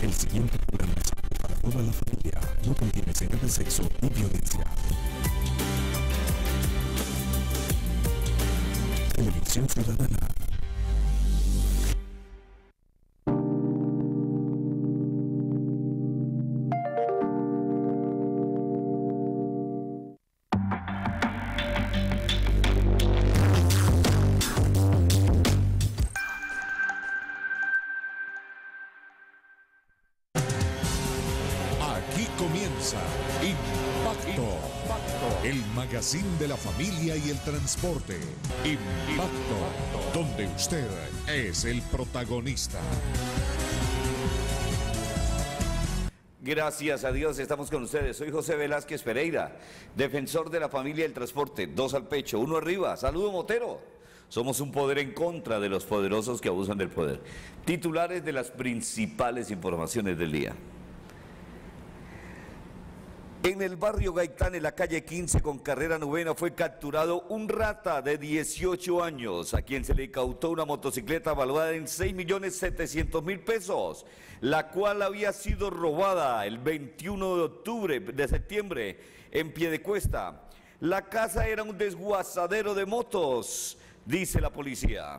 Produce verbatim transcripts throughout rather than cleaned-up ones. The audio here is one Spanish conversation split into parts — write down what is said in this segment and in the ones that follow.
El siguiente programa es para toda la familia. No contiene escenas de sexo y violencia. Televisión Ciudadana. El magazine de la familia y el transporte. Impacto, donde usted es el protagonista. Gracias a Dios, estamos con ustedes. Soy José Velázquez Pereira, defensor de la familia y el transporte. Dos al pecho, uno arriba. Saludo, Motero. Somos un poder en contra de los poderosos que abusan del poder. Titulares de las principales informaciones del día. En el barrio Gaitán, en la calle quince con carrera novena, fue capturado un rata de dieciocho años, a quien se le incautó una motocicleta valuada en seis millones setecientos mil pesos, la cual había sido robada el veintiuno de octubre, de septiembre, en Piedecuesta. La casa era un desguazadero de motos, dice la policía.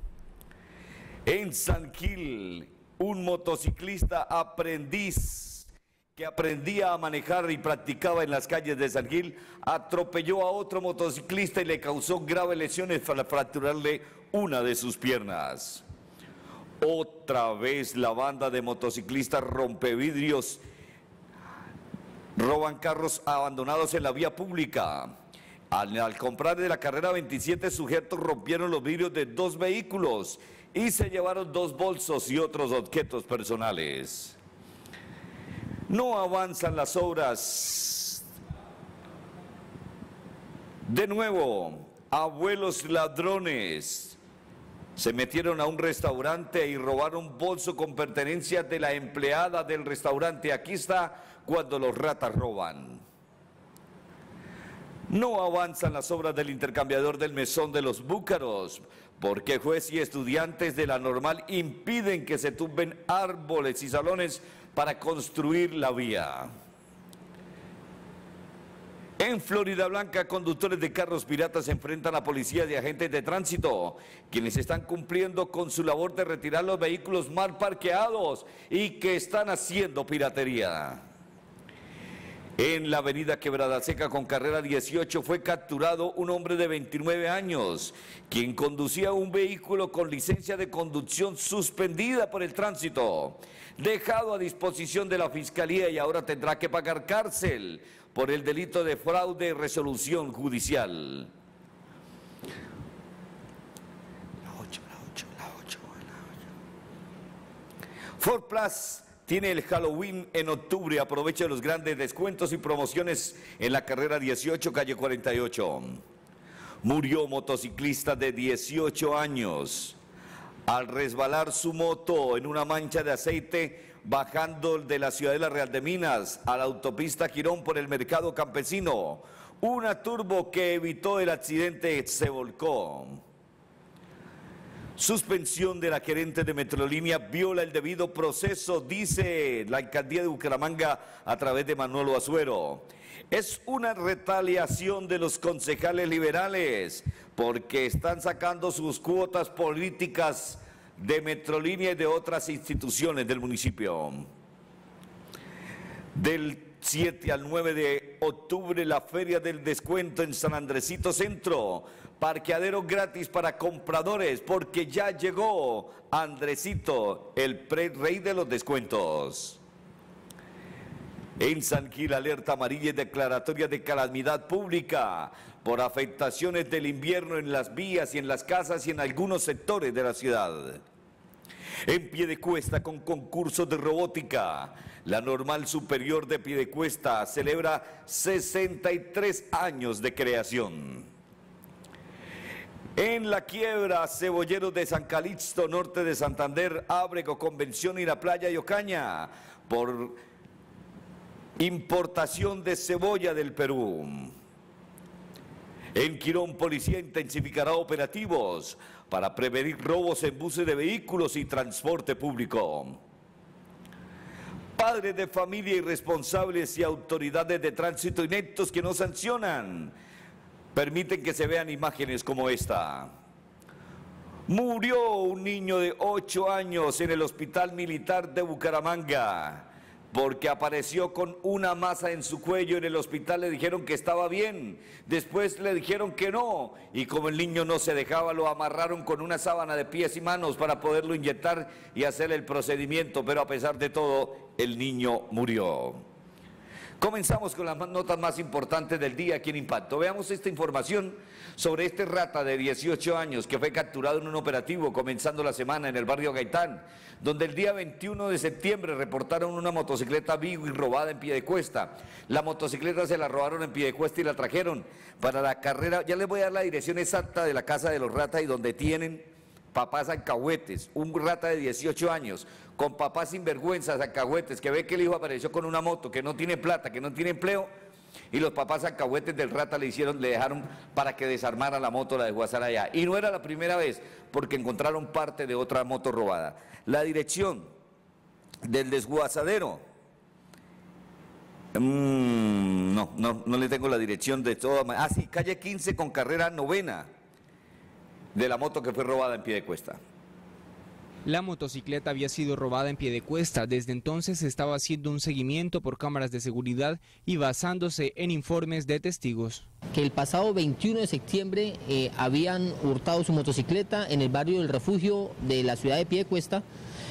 En San Gil, un motociclista aprendiz que aprendía a manejar y practicaba en las calles de San Gil, atropelló a otro motociclista y le causó graves lesiones para fracturarle una de sus piernas. Otra vez la banda de motociclistas rompevidrios roban carros abandonados en la vía pública. Al, al comprar de la carrera veintisiete, sujetos rompieron los vidrios de dos vehículos y se llevaron dos bolsos y otros objetos personales. No avanzan las obras. De nuevo, abuelos ladrones se metieron a un restaurante y robaron un bolso con pertenencias de la empleada del restaurante. Aquí está cuando los ratas roban. No avanzan las obras del intercambiador del Mesón de los Búcaros, porque juez y estudiantes de la normal impiden que se tumben árboles y salones para construir la vía. En Florida Blanca, conductores de carros piratas se enfrentan a policías y agentes de tránsito, quienes están cumpliendo con su labor de retirar los vehículos mal parqueados y que están haciendo piratería. En la avenida Quebrada Seca con carrera dieciocho fue capturado un hombre de veintinueve años, quien conducía un vehículo con licencia de conducción suspendida por el tránsito, dejado a disposición de la Fiscalía, y ahora tendrá que pagar cárcel por el delito de fraude y resolución judicial. La ocho, la ocho, la ocho, la ocho. Ford Plus tiene el Halloween en octubre. Aprovecha los grandes descuentos y promociones en la carrera dieciocho, calle cuarenta y ocho. Murió motociclista de dieciocho años al resbalar su moto en una mancha de aceite bajando de la Ciudadela Real de Minas a la autopista Girón por el Mercado Campesino. Una turbo que evitó el accidente se volcó. Suspensión de la gerente de Metrolínea viola el debido proceso, dice la alcaldía de Bucaramanga a través de Manuel Azuero. Es una retaliación de los concejales liberales porque están sacando sus cuotas políticas de Metrolínea y de otras instituciones del municipio. Del siete al nueve de octubre, la Feria del Descuento en San Andresito Centro. Parqueadero gratis para compradores, porque ya llegó Andresito, el rey de los descuentos. En San Gil, alerta amarilla y declaratoria de calamidad pública por afectaciones del invierno en las vías y en las casas y en algunos sectores de la ciudad. En Piedecuesta, con concursos de robótica, la Normal Superior de Piedecuesta celebra sesenta y tres años de creación. En La Quiebra, Cebolleros de San Calixto, norte de Santander, Ábrego, Convención y la Playa de Ocaña, por importación de cebolla del Perú. En Quirón, policía intensificará operativos para prevenir robos en buses de vehículos y transporte público. Padres de familia irresponsables y autoridades de tránsito ineptos que no sancionan, permiten que se vean imágenes como esta. Murió un niño de ocho años en el Hospital Militar de Bucaramanga porque apareció con una masa en su cuello. En el hospital le dijeron que estaba bien, después le dijeron que no, y como el niño no se dejaba, lo amarraron con una sábana de pies y manos para poderlo inyectar y hacer el procedimiento, pero a pesar de todo, el niño murió. Comenzamos con las notas más importantes del día aquí en Impacto. Veamos esta información sobre este rata de dieciocho años que fue capturado en un operativo comenzando la semana en el barrio Gaitán, donde el día veintiuno de septiembre reportaron una motocicleta Bigwis robada en Piedecuesta. La motocicleta se la robaron en Piedecuesta y la trajeron para la carrera. Ya les voy a dar la dirección exacta de la casa de los ratas y donde tienen papás alcahuetes, un rata de dieciocho años, con papás sinvergüenzas alcahuetes, que ve que el hijo apareció con una moto, que no tiene plata, que no tiene empleo, y los papás alcahuetes del rata le hicieron, le dejaron para que desarmara la moto, la dejó hacer allá. Y no era la primera vez, porque encontraron parte de otra moto robada. La dirección del desguazadero, mmm, no, no, no le tengo la dirección de todo. Ah, sí, calle quince con carrera novena, de la moto que fue robada en Piedecuesta. La motocicleta había sido robada en Piedecuesta. Desde entonces se estaba haciendo un seguimiento por cámaras de seguridad y basándose en informes de testigos. Que el pasado veintiuno de septiembre eh, habían hurtado su motocicleta en el barrio del Refugio de la ciudad de Piedecuesta,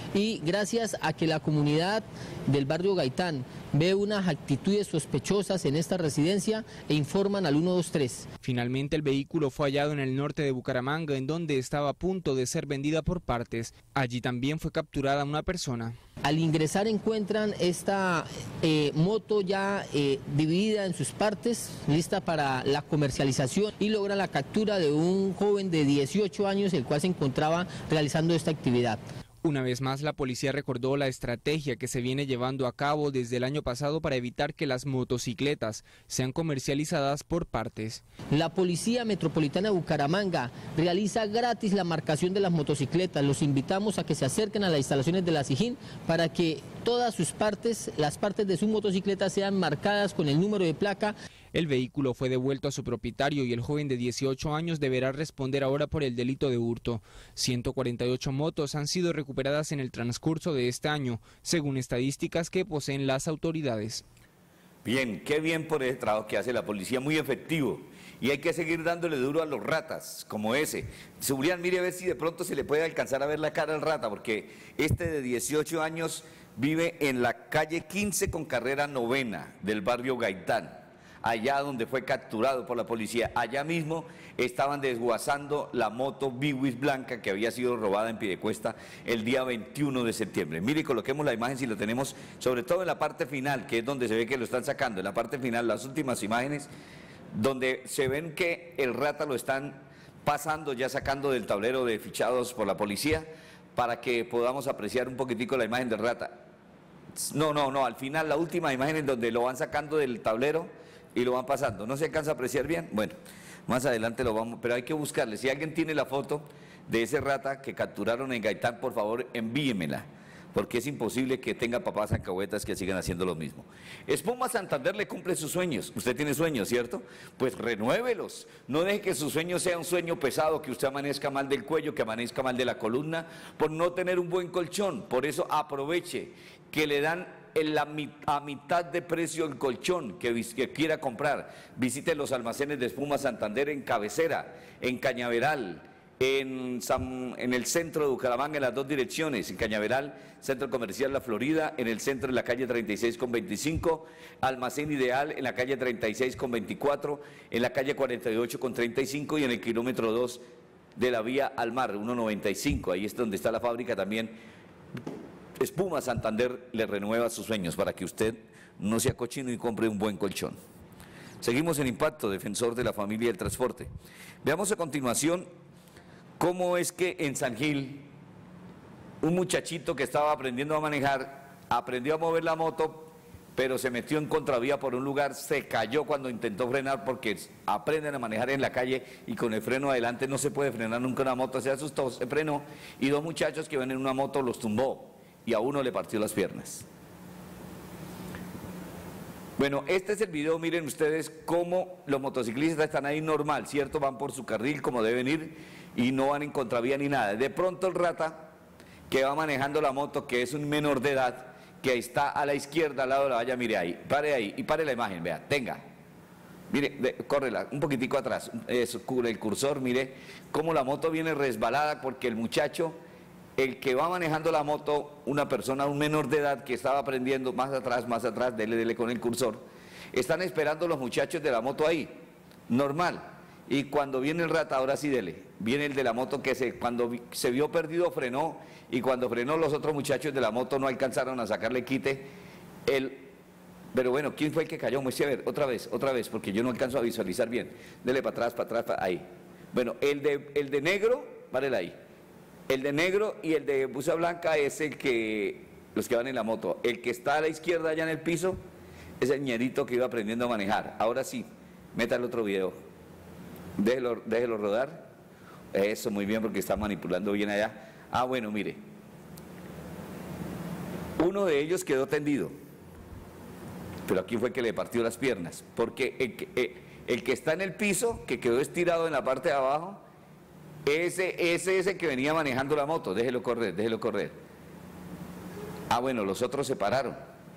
y gracias a que la comunidad del barrio Gaitán ve unas actitudes sospechosas en esta residencia e informan al uno dos tres. Finalmente el vehículo fue hallado en el norte de Bucaramanga, en donde estaba a punto de ser vendida por partes. Allí también fue capturada una persona. Al ingresar encuentran esta eh, moto ya eh, dividida en sus partes, lista para la comercialización, y logran la captura de un joven de dieciocho años, el cual se encontraba realizando esta actividad. Una vez más, la policía recordó la estrategia que se viene llevando a cabo desde el año pasado para evitar que las motocicletas sean comercializadas por partes. La Policía Metropolitana de Bucaramanga realiza gratis la marcación de las motocicletas. Los invitamos a que se acerquen a las instalaciones de la SIJIN para que todas sus partes, las partes de su motocicleta, sean marcadas con el número de placa. El vehículo fue devuelto a su propietario y el joven de dieciocho años deberá responder ahora por el delito de hurto. ciento cuarenta y ocho motos han sido recuperadas en el transcurso de este año, según estadísticas que poseen las autoridades. Bien, qué bien por el trabajo que hace la policía, muy efectivo. Y hay que seguir dándole duro a los ratas, como ese. Julián, mire a ver si de pronto se le puede alcanzar a ver la cara al rata, porque este de dieciocho años vive en la calle quince con carrera novena del barrio Gaitán, allá donde fue capturado por la policía. Allá mismo estaban desguazando la moto Bigwis blanca que había sido robada en Piedecuesta el día veintiuno de septiembre. Mire, coloquemos la imagen si lo tenemos, sobre todo en la parte final, que es donde se ve que lo están sacando, en la parte final, las últimas imágenes, donde se ven que el rata lo están pasando, ya sacando del tablero de fichados por la policía, para que podamos apreciar un poquitico la imagen del rata. No, no, no, al final, la última imagen en donde lo van sacando del tablero y lo van pasando. ¿No se alcanza a apreciar bien? Bueno, más adelante lo vamos, pero hay que buscarle. Si alguien tiene la foto de ese rata que capturaron en Gaitán, por favor, envíemela, porque es imposible que tenga papás alcahuetas que sigan haciendo lo mismo. Espuma Santander le cumple sus sueños. Usted tiene sueños, ¿cierto? Pues renuévelos. No deje que su sueño sea un sueño pesado, que usted amanezca mal del cuello, que amanezca mal de la columna, por no tener un buen colchón. Por eso aproveche que le dan en la, a mitad de precio el colchón que, que quiera comprar. Visite los almacenes de Espuma Santander en Cabecera, en Cañaveral, en, San, en el centro de Bucaramanga, en las dos direcciones, en Cañaveral, Centro Comercial La Florida, en el centro en la calle treinta y seis con veinticinco, Almacén Ideal en la calle treinta y seis con veinticuatro, en la calle cuarenta y ocho con treinta y cinco y en el kilómetro dos de la vía al mar, ciento noventa y cinco, ahí es donde está la fábrica también. Espuma Santander le renueva sus sueños para que usted no sea cochino y compre un buen colchón. Seguimos en Impacto, defensor de la familia y el transporte. Veamos a continuación cómo es que en San Gil un muchachito que estaba aprendiendo a manejar, aprendió a mover la moto, pero se metió en contravía por un lugar, se cayó cuando intentó frenar, porque aprenden a manejar en la calle y con el freno adelante no se puede frenar nunca una moto. Se asustó, se frenó y dos muchachos que ven en una moto los tumbó y a uno le partió las piernas. Bueno, este es el video, miren ustedes cómo los motociclistas están ahí normal, ¿cierto? Van por su carril como deben ir y no van en contravía ni nada. De pronto el rata que va manejando la moto, que es un menor de edad, que está a la izquierda al lado de la valla, mire ahí, pare ahí y pare la imagen, vea, tenga. Mire, de, córrela, un poquitico atrás, eso, cubre el cursor, mire cómo la moto viene resbalada porque el muchacho, el que va manejando la moto, una persona, un menor de edad que estaba aprendiendo más atrás, más atrás, dele, dele con el cursor, están esperando los muchachos de la moto ahí, normal, y cuando viene el rata, ahora sí dele, viene el de la moto que se, cuando se vio perdido frenó, y cuando frenó los otros muchachos de la moto no alcanzaron a sacarle quite, el... Pero bueno, ¿quién fue el que cayó? Muestre a ver, otra vez, otra vez, porque yo no alcanzo a visualizar bien. Dele para atrás, para atrás, para ahí. Bueno, el de, el de negro, párela ahí. El de negro y el de buza blanca es el que, los que van en la moto. El que está a la izquierda allá en el piso es el ñerito que iba aprendiendo a manejar. Ahora sí, meta el otro video. Déjelo, déjelo rodar. Eso, muy bien, porque está manipulando bien allá. Ah, bueno, mire. Uno de ellos quedó tendido. Pero aquí fue que le partió las piernas, porque el que, el, el que está en el piso, que quedó estirado en la parte de abajo, ese, ese es el que venía manejando la moto, déjelo correr, déjelo correr. Ah, bueno, los otros se pararon,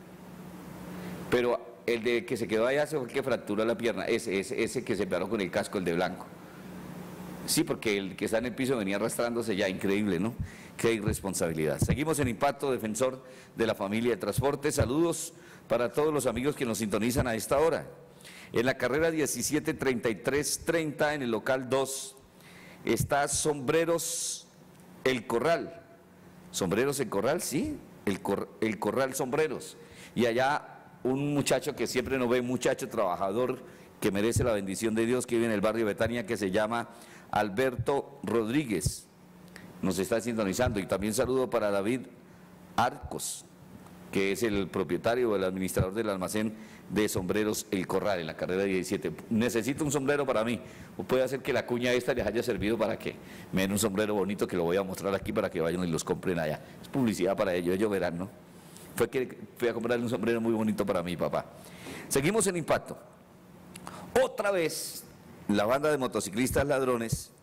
pero el de que se quedó allá se fue el que fracturó la pierna, ese, ese, ese que se paró con el casco, el de blanco. Sí, porque el que está en el piso venía arrastrándose ya, increíble, ¿no? Qué irresponsabilidad. Seguimos en Impacto, defensor de la familia de transporte. Saludos para todos los amigos que nos sintonizan a esta hora. En la carrera diecisiete treinta y tres treinta, en el local dos, está Sombreros El Corral. ¿Sombreros El Corral? Sí, el, cor, el Corral Sombreros. Y allá un muchacho que siempre nos ve, muchacho trabajador, que merece la bendición de Dios, que vive en el barrio Betania, que se llama Alberto Rodríguez, nos está sintonizando. Y también saludo para David Arcos, que es el propietario o el administrador del almacén de Sombreros El Corral, en la carrera diecisiete. Necesito un sombrero para mí, o puede hacer que la cuña esta les haya servido para que me den un sombrero bonito, que lo voy a mostrar aquí para que vayan y los compren allá. Es publicidad para ellos, ellos verán, ¿no? Fue que fui a comprarle un sombrero muy bonito para mi papá. Seguimos en Impacto. Otra vez, la banda de motociclistas ladrones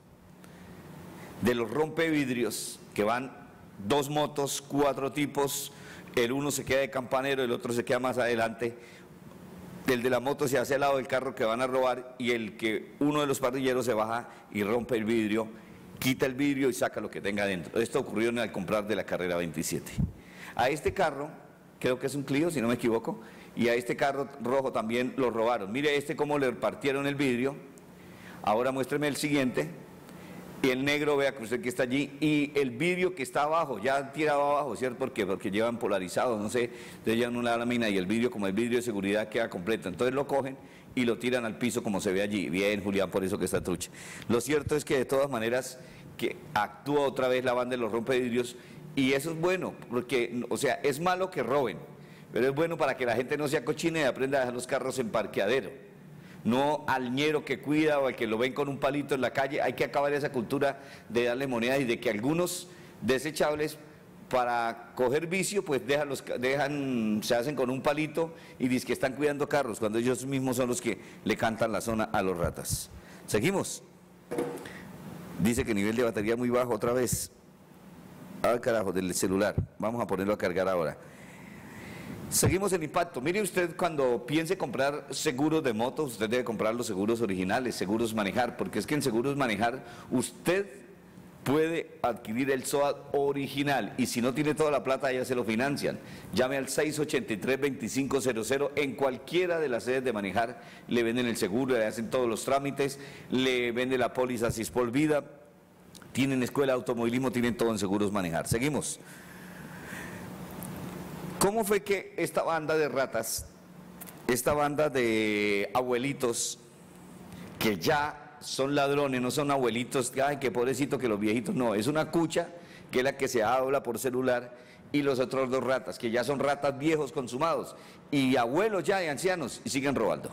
de los rompevidrios, que van dos motos, cuatro tipos, el uno se queda de campanero, el otro se queda más adelante, el de la moto se hace al lado del carro que van a robar y el que uno de los parrilleros se baja y rompe el vidrio, quita el vidrio y saca lo que tenga dentro. Esto ocurrió en el comprar de la carrera veintisiete. A este carro, creo que es un Clio, si no me equivoco, y a este carro rojo también lo robaron. Mire este cómo le partieron el vidrio. Ahora muéstreme el siguiente. Y el negro, vea que usted que está allí, y el vidrio que está abajo, ya tirado abajo, ¿cierto? Porque, porque llevan polarizados, no sé, entonces llevan una lámina y el vidrio, como el vidrio de seguridad, queda completo. Entonces lo cogen y lo tiran al piso como se ve allí. Bien, Julián, por eso que está trucha. Lo cierto es que de todas maneras que actúa otra vez la banda de los rompevidrios, y eso es bueno, porque, o sea, es malo que roben, pero es bueno para que la gente no se acochine y aprenda a dejar los carros en parqueadero. No al ñero que cuida o al que lo ven con un palito en la calle. Hay que acabar esa cultura de darle moneda y de que algunos desechables para coger vicio pues dejan, los, dejan se hacen con un palito y dicen que están cuidando carros cuando ellos mismos son los que le cantan la zona a los ratas. Seguimos. Dice que nivel de batería muy bajo otra vez. Ah, carajo, del celular. Vamos a ponerlo a cargar ahora. Seguimos en Impacto. Mire usted, cuando piense comprar seguros de motos, usted debe comprar los seguros originales, seguros manejar, porque es que en seguros manejar usted puede adquirir el S O A T original y si no tiene toda la plata ya se lo financian. Llame al seis ocho tres, dos cinco cero cero, en cualquiera de las sedes de manejar le venden el seguro, le hacen todos los trámites, le venden la póliza Cispol Vida, tienen escuela de automovilismo, tienen todo en seguros manejar. Seguimos. ¿Cómo fue que esta banda de ratas, esta banda de abuelitos, que ya son ladrones, no son abuelitos, ay, qué pobrecito que los viejitos, no, es una cucha que es la que se habla por celular, y los otros dos ratas, que ya son ratas viejos consumados, y abuelos ya de ancianos, y siguen robando?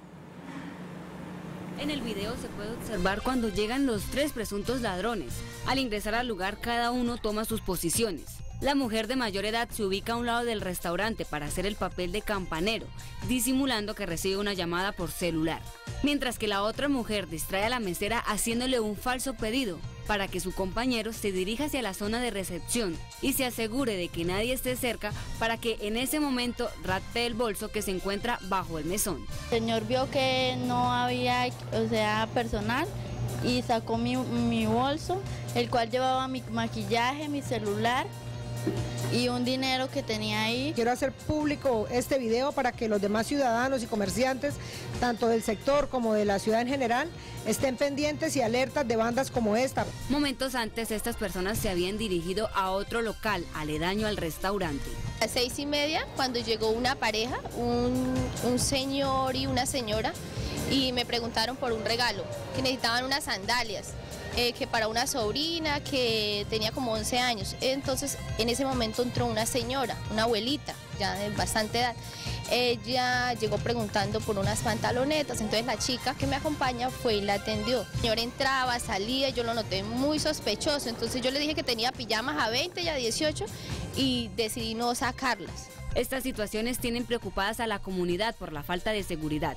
En el video se puede observar cuando llegan los tres presuntos ladrones. Al ingresar al lugar, cada uno toma sus posiciones. La mujer de mayor edad se ubica a un lado del restaurante para hacer el papel de campanero, disimulando que recibe una llamada por celular. Mientras que la otra mujer distrae a la mesera haciéndole un falso pedido para que su compañero se dirija hacia la zona de recepción y se asegure de que nadie esté cerca para que en ese momento rapte el bolso que se encuentra bajo el mesón. El señor vio que no había, o sea, personal y sacó mi, mi bolso, el cual llevaba mi maquillaje, mi celular y un dinero que tenía ahí. Quiero hacer público este video para que los demás ciudadanos y comerciantes, tanto del sector como de la ciudad en general, estén pendientes y alertas de bandas como esta. Momentos antes, estas personas se habían dirigido a otro local aledaño al restaurante. A las seis y media, cuando llegó una pareja, un, un señor y una señora, y me preguntaron por un regalo, que necesitaban unas sandalias. Eh, que para una sobrina que tenía como once años. Entonces en ese momento entró una señora, una abuelita, ya de bastante edad. Ella llegó preguntando por unas pantalonetas, entonces la chica que me acompaña fue y la atendió. El señor entraba, salía, yo lo noté muy sospechoso, entonces yo le dije que tenía pijamas a veinte y a dieciocho y decidí no sacarlas. Estas situaciones tienen preocupadas a la comunidad por la falta de seguridad.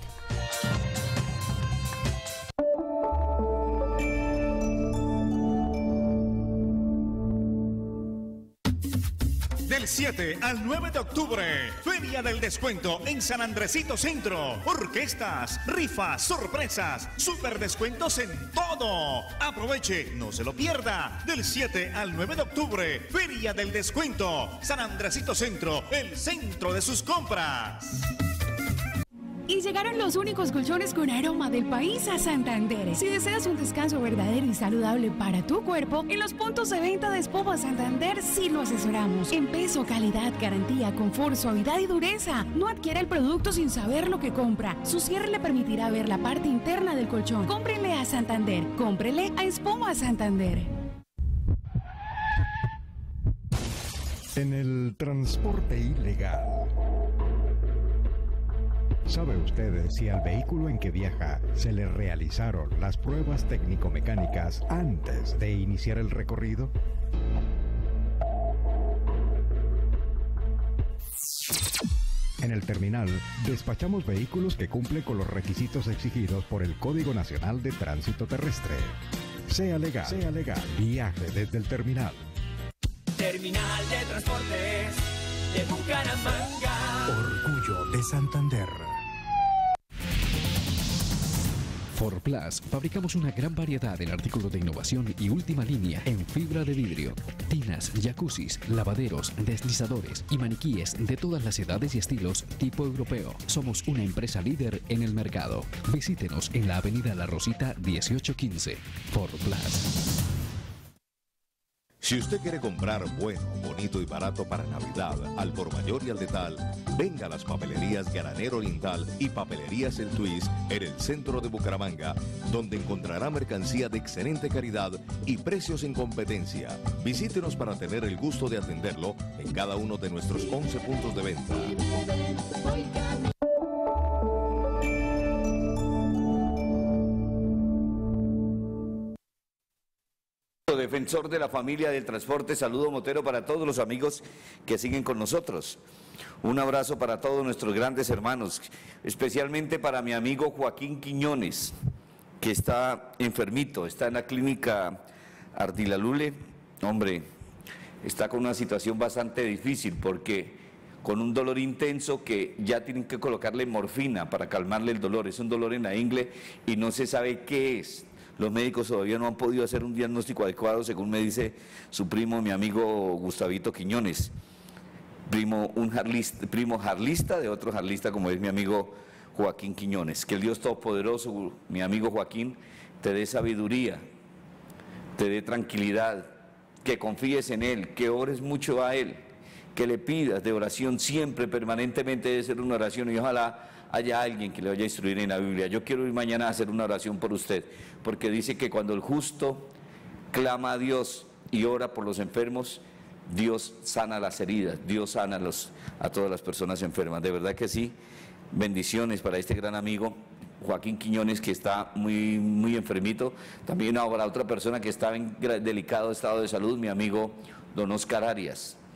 Del siete al nueve de octubre, Feria del Descuento en San Andresito Centro. Orquestas, rifas, sorpresas, super descuentos en todo. Aproveche, no se lo pierda. Del siete al nueve de octubre, Feria del Descuento. San Andresito Centro, el centro de sus compras. Y llegaron los únicos colchones con aroma del país a Santander. Si deseas un descanso verdadero y saludable para tu cuerpo, en los puntos de venta de Espova Santander sí lo asesoramos. En peso, calidad, garantía, confort, suavidad y dureza. No adquiera el producto sin saber lo que compra. Su cierre le permitirá ver la parte interna del colchón. Cómprele a Santander. Cómprele a Espova Santander. En el transporte ilegal, ¿sabe usted si al vehículo en que viaja se le realizaron las pruebas técnico-mecánicas antes de iniciar el recorrido? En el terminal, despachamos vehículos que cumplen con los requisitos exigidos por el Código Nacional de Tránsito Terrestre. Sea legal, sea legal, viaje desde el terminal. Terminal de Transportes de Bucaramanga. Orgullo de Santander. Forplas, fabricamos una gran variedad en artículos de innovación y última línea en fibra de vidrio, tinas, jacuzzis, lavaderos, deslizadores y maniquíes de todas las edades y estilos tipo europeo. Somos una empresa líder en el mercado. Visítenos en la avenida La Rosita dieciocho quince. Forplas. Si usted quiere comprar bueno, bonito y barato para Navidad, al por mayor y al detal, venga a las papelerías Granero Oriental y Papelerías El Twist en el centro de Bucaramanga, donde encontrará mercancía de excelente calidad y precios en competencia. Visítenos para tener el gusto de atenderlo en cada uno de nuestros once puntos de venta. Defensor de la familia del transporte, saludo motero para todos los amigos que siguen con nosotros. Un abrazo para todos nuestros grandes hermanos, especialmente para mi amigo Joaquín Quiñones, que está enfermito, está en la clínica Ardilalule. Hombre, está con una situación bastante difícil porque con un dolor intenso que ya tienen que colocarle morfina para calmarle el dolor. Es un dolor en la ingle y no se sabe qué es. Los médicos todavía no han podido hacer un diagnóstico adecuado, según me dice su primo, mi amigo Gustavito Quiñones, primo, un jarlista, primo jarlista de otro jarlista como es mi amigo Joaquín Quiñones. Que el Dios Todopoderoso, mi amigo Joaquín, te dé sabiduría, te dé tranquilidad, que confíes en Él, que ores mucho a Él, que le pidas de oración siempre, permanentemente debe ser una oración y ojalá haya alguien que le vaya a instruir en la Biblia. Yo quiero ir mañana a hacer una oración por usted, porque dice que cuando el justo clama a Dios y ora por los enfermos, Dios sana las heridas, Dios sana a, los, a todas las personas enfermas. De verdad que sí, bendiciones para este gran amigo Joaquín Quiñones, que está muy, muy enfermito. También habrá otra persona que está en delicado estado de salud, mi amigo don Oscar Arias.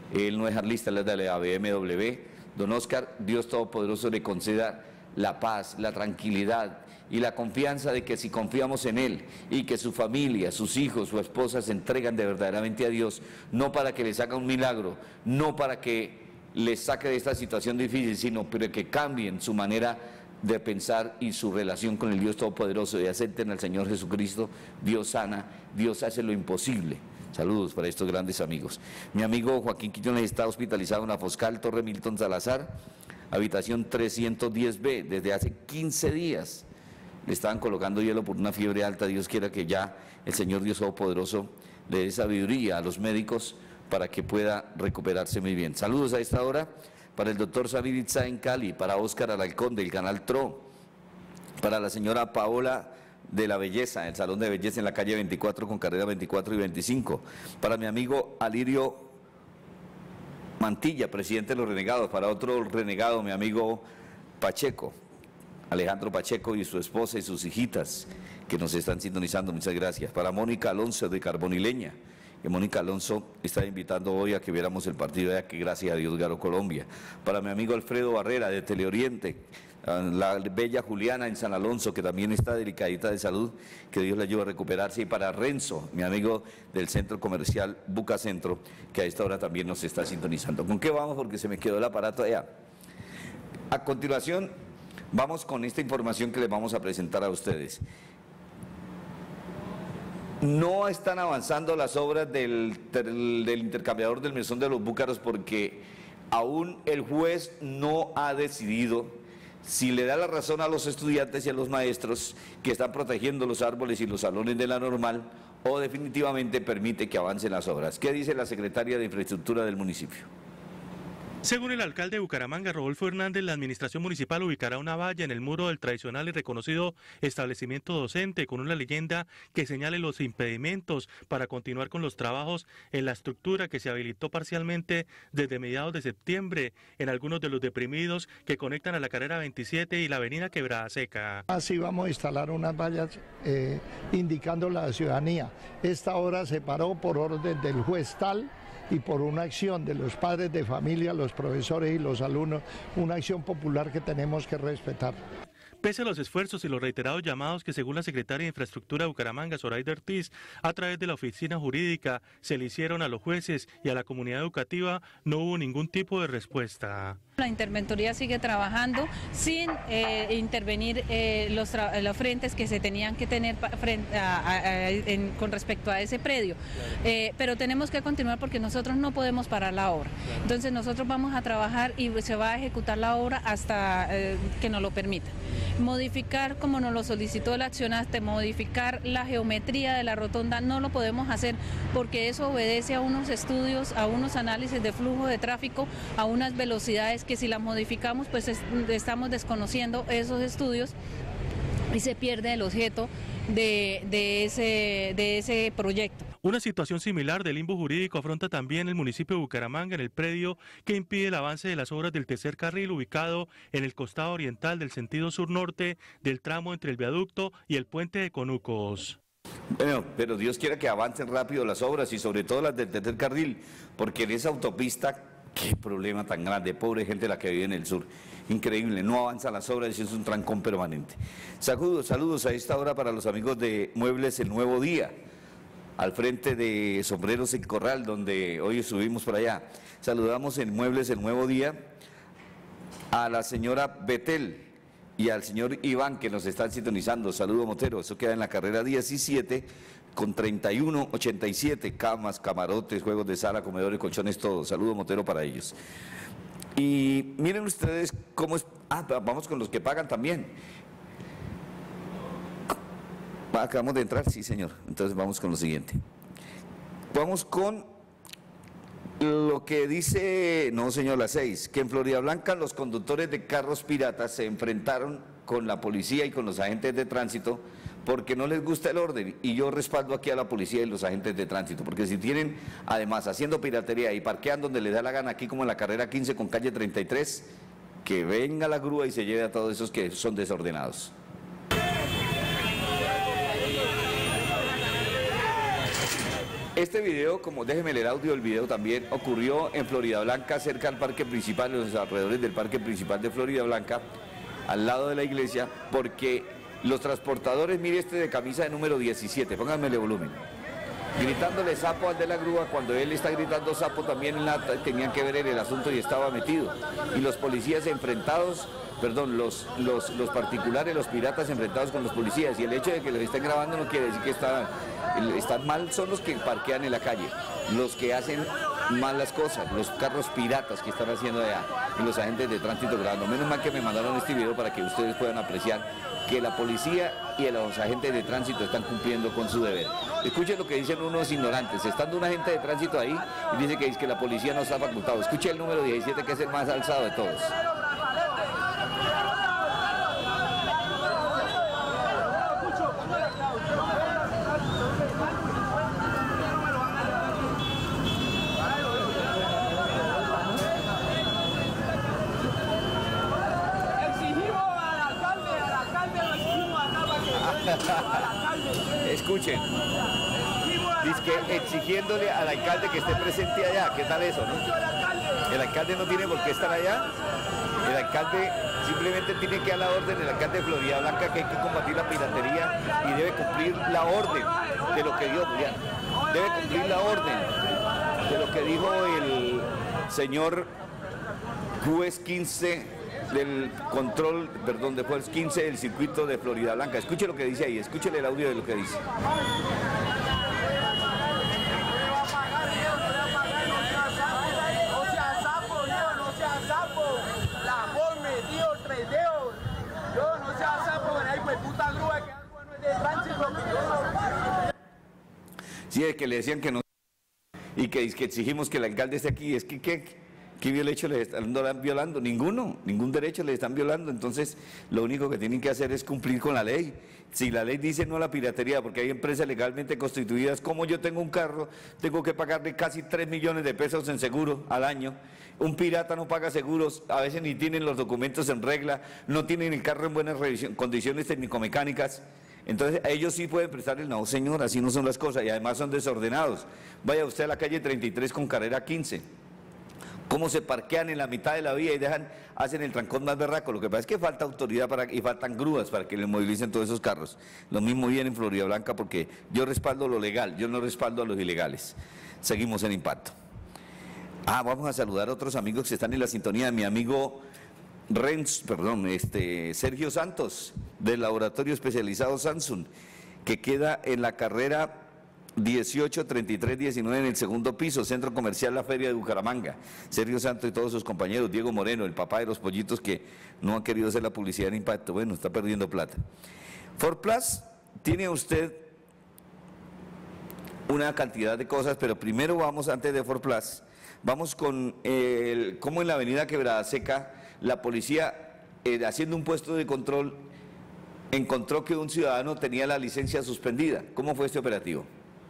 él no es arlista, él es de la B M W. Don Oscar, Dios Todopoderoso le conceda la paz, la tranquilidad y la confianza de que si confiamos en él y que su familia, sus hijos, su esposa se entregan de verdaderamente a Dios, no para que les haga un milagro, no para que les saque de esta situación difícil, sino para que cambien su manera de pensar y su relación con el Dios Todopoderoso y acepten al Señor Jesucristo. Dios sana, Dios hace lo imposible. Saludos para estos grandes amigos. Mi amigo Joaquín Quiñones está hospitalizado en la Foscal Torre Milton Salazar, habitación trescientos diez B, desde hace quince días. Le estaban colocando hielo por una fiebre alta. Dios quiera que ya el Señor Dios Todopoderoso le dé sabiduría a los médicos para que pueda recuperarse muy bien. Saludos a esta hora para el doctor Samir Itza en Cali, para Óscar Alarcón del canal T R O, para la señora Paola de la Belleza, el Salón de Belleza en la calle veinticuatro con carrera veinticuatro y veinticinco, para mi amigo Alirio Mantilla, presidente de los Renegados, para otro renegado, mi amigo Pacheco, Alejandro Pacheco y su esposa y sus hijitas que nos están sintonizando, muchas gracias. Para Mónica Alonso de Carbonileña, que Mónica Alonso está invitando hoy a que viéramos el partido de aquí, gracias a Dios ganó Colombia. Para mi amigo Alfredo Barrera de Teleoriente, la bella Juliana en San Alonso, que también está delicadita de salud, que Dios le ayude a recuperarse. Y para Renzo, mi amigo del centro comercial Buca Centro, que a esta hora también nos está sintonizando. ¿Con qué vamos? Porque se me quedó el aparato allá. A continuación, vamos con esta información que les vamos a presentar a ustedes. No están avanzando las obras del, del, del intercambiador del Mesón de los Búcaros porque aún el juez no ha decidido si le da la razón a los estudiantes y a los maestros que están protegiendo los árboles y los salones de la normal o definitivamente permite que avancen las obras. ¿Qué dice la secretaria de Infraestructura del municipio? Según el alcalde de Bucaramanga, Rodolfo Hernández, la administración municipal ubicará una valla en el muro del tradicional y reconocido establecimiento docente con una leyenda que señale los impedimentos para continuar con los trabajos en la estructura que se habilitó parcialmente desde mediados de septiembre en algunos de los deprimidos que conectan a la carrera veintisiete y la avenida Quebrada Seca. Así vamos a instalar unas vallas eh, indicando la ciudadanía. Esta obra se paró por orden del juez tal y por una acción de los padres de familia, los profesores y los alumnos, una acción popular que tenemos que respetar. Pese a los esfuerzos y los reiterados llamados que según la secretaria de Infraestructura de Bucaramanga, Zoraida Ortiz, a través de la oficina jurídica se le hicieron a los jueces y a la comunidad educativa, no hubo ningún tipo de respuesta. La interventoría sigue trabajando sin eh, intervenir eh, los, los frentes que se tenían que tener frente a, a, a, en, con respecto a ese predio, eh, pero tenemos que continuar porque nosotros no podemos parar la obra. Entonces nosotros vamos a trabajar y se va a ejecutar la obra hasta eh, que nos lo permita. Modificar, como nos lo solicitó el accionante, modificar la geometría de la rotonda no lo podemos hacer porque eso obedece a unos estudios, a unos análisis de flujo de tráfico, a unas velocidades que si las modificamos pues es, estamos desconociendo esos estudios y se pierde el objeto de, de, ese, de ese proyecto. Una situación similar de limbo jurídico afronta también el municipio de Bucaramanga en el predio que impide el avance de las obras del tercer carril ubicado en el costado oriental del sentido sur-norte del tramo entre el viaducto y el puente de Conucos. Bueno, pero Dios quiera que avancen rápido las obras y sobre todo las del tercer carril, porque en esa autopista, qué problema tan grande, pobre gente la que vive en el sur, increíble, no avanzan las obras y es un trancón permanente. Saludos, saludos a esta hora para los amigos de Muebles El Nuevo Día, al frente de Sombreros El Corral, donde hoy subimos por allá. Saludamos en Muebles El Nuevo Día a la señora Betel y al señor Iván que nos están sintonizando. Saludo Motero, eso queda en la carrera diecisiete con treinta y uno ochenta y siete, camas, camarotes, juegos de sala, comedores, colchones, todo. Saludo Motero para ellos. Y miren ustedes cómo es, ah, vamos con los que pagan también. Acabamos de entrar, sí señor, entonces vamos con lo siguiente. Vamos con lo que dice, no señor, las seis, que en Florida Blanca los conductores de carros piratas se enfrentaron con la policía y con los agentes de tránsito porque no les gusta el orden, y yo respaldo aquí a la policía y los agentes de tránsito, porque si tienen, además, haciendo piratería y parquean donde les da la gana, aquí como en la carrera quince con calle treinta y tres, que venga la grúa y se lleve a todos esos que son desordenados. Este video, como déjeme leer audio del video también, ocurrió en Florida Blanca, cerca al parque principal, en los alrededores del parque principal de Florida Blanca, al lado de la iglesia, porque los transportadores, mire este de camisa de número diecisiete, pónganmele volumen, gritándole sapo al de la grúa, cuando él está gritando sapo también en la, tenían que ver en el asunto y estaba metido. Y los policías enfrentados, perdón, los, los, los particulares, los piratas enfrentados con los policías, y el hecho de que los estén grabando no quiere decir que está, están mal, son los que parquean en la calle, los que hacen mal las cosas, los carros piratas que están haciendo allá, y los agentes de tránsito grabando. Menos mal que me mandaron este video para que ustedes puedan apreciar que la policía y los agentes de tránsito están cumpliendo con su deber. Escuchen lo que dicen unos ignorantes, estando un agente de tránsito ahí y dice que, que la policía no está facultado. Escuche el número diecisiete, que es el más alzado de todos. Escuchen, dice que exigiéndole al alcalde que esté presente allá. ¿Qué tal eso, no? El alcalde no tiene por qué estar allá. El alcalde simplemente tiene que dar la orden, el alcalde de Florida Blanca, que hay que combatir la piratería y debe cumplir la orden de lo que dio, ya, debe cumplir la orden de lo que dijo el señor juez quince del control, perdón, de juez quince del circuito de Florida Blanca. Escuche lo que dice ahí, escúchele el audio de lo que dice. Sí, es que le decían que no, y que, que exigimos que el alcalde esté aquí. Es que, ¿qué, qué derecho les están violando? Ninguno, ningún derecho les están violando. Entonces, lo único que tienen que hacer es cumplir con la ley. Si la ley dice no a la piratería, porque hay empresas legalmente constituidas, como yo tengo un carro, tengo que pagarle casi tres millones de pesos en seguro al año. Un pirata no paga seguros, a veces ni tienen los documentos en regla, no tienen el carro en buenas condiciones técnico-mecánicas. Entonces, a ellos sí pueden prestarle, no señor, así no son las cosas, y además son desordenados. Vaya usted a la calle treinta y tres con carrera quince, cómo se parquean en la mitad de la vía y dejan, hacen el trancón más berraco. Lo que pasa es que falta autoridad para, y faltan grúas para que les movilicen todos esos carros. Lo mismo viene en Florida Blanca, porque yo respaldo lo legal, yo no respaldo a los ilegales. Seguimos en Impacto. Ah, vamos a saludar a otros amigos que están en la sintonía. Mi amigo Renz, perdón, este, Sergio Santos, del laboratorio especializado Samsung, que queda en la carrera dieciocho, treinta y tres, diecinueve en el segundo piso, Centro Comercial La Feria de Bucaramanga. Sergio Santos y todos sus compañeros, Diego Moreno, el papá de los pollitos que no han querido hacer la publicidad en Impacto, bueno, está perdiendo plata. Ford Plus, tiene usted una cantidad de cosas, pero primero vamos, antes de Ford Plus, vamos con el, cómo en la avenida Quebrada Seca, la policía, eh, haciendo un puesto de control, encontró que un ciudadano tenía la licencia suspendida. ¿Cómo fue este operativo?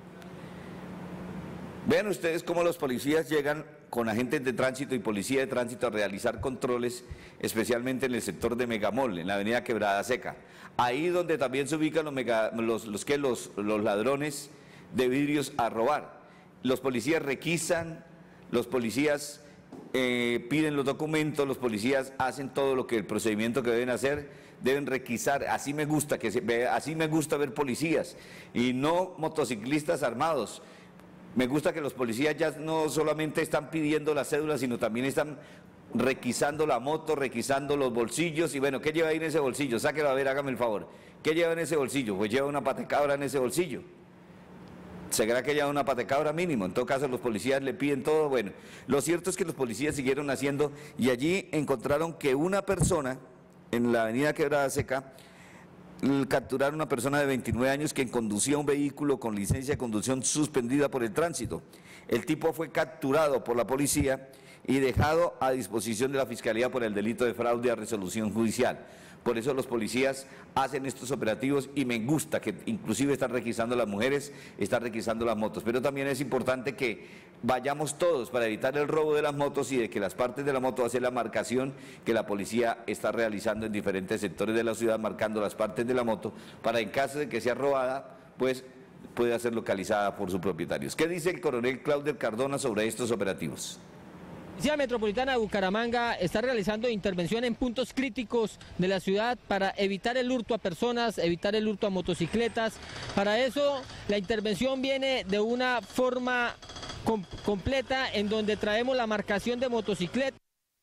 Vean ustedes cómo los policías llegan con agentes de tránsito y policía de tránsito a realizar controles, especialmente en el sector de Megamol, en la avenida Quebrada Seca. Ahí donde también se ubican los, mega, los, los, que los, los ladrones de vidrios a robar. Los policías requisan, los policías eh, piden los documentos, los policías hacen todo lo que el procedimiento que deben hacer, deben requisar. Así me gusta que se vea, así me gusta ver policías y no motociclistas armados. Me gusta que los policías ya no solamente están pidiendo la cédula, sino también están requisando la moto, requisando los bolsillos. Y bueno, ¿qué lleva ahí en ese bolsillo? Sáquelo a ver, hágame el favor. ¿Qué lleva en ese bolsillo? Pues lleva una patacabra en ese bolsillo. ¿Será que lleva una patacabra mínimo? En todo caso, los policías le piden todo. Bueno, lo cierto es que los policías siguieron haciendo y allí encontraron que una persona en la avenida Quebrada Seca, capturaron a una persona de veintinueve años que conducía un vehículo con licencia de conducción suspendida por el tránsito. El tipo fue capturado por la policía y dejado a disposición de la Fiscalía por el delito de fraude a resolución judicial. Por eso los policías hacen estos operativos y me gusta que inclusive están requisando a las mujeres, están requisando las motos. Pero también es importante que vayamos todos para evitar el robo de las motos y de que las partes de la moto hacen la marcación que la policía está realizando en diferentes sectores de la ciudad, marcando las partes de la moto para en caso de que sea robada, pues pueda ser localizada por sus propietarios. ¿Qué dice el coronel Claudio Cardona sobre estos operativos? La Policía Metropolitana de Bucaramanga está realizando intervención en puntos críticos de la ciudad para evitar el hurto a personas, evitar el hurto a motocicletas. Para eso la intervención viene de una forma com completa en donde traemos la marcación de motocicletas,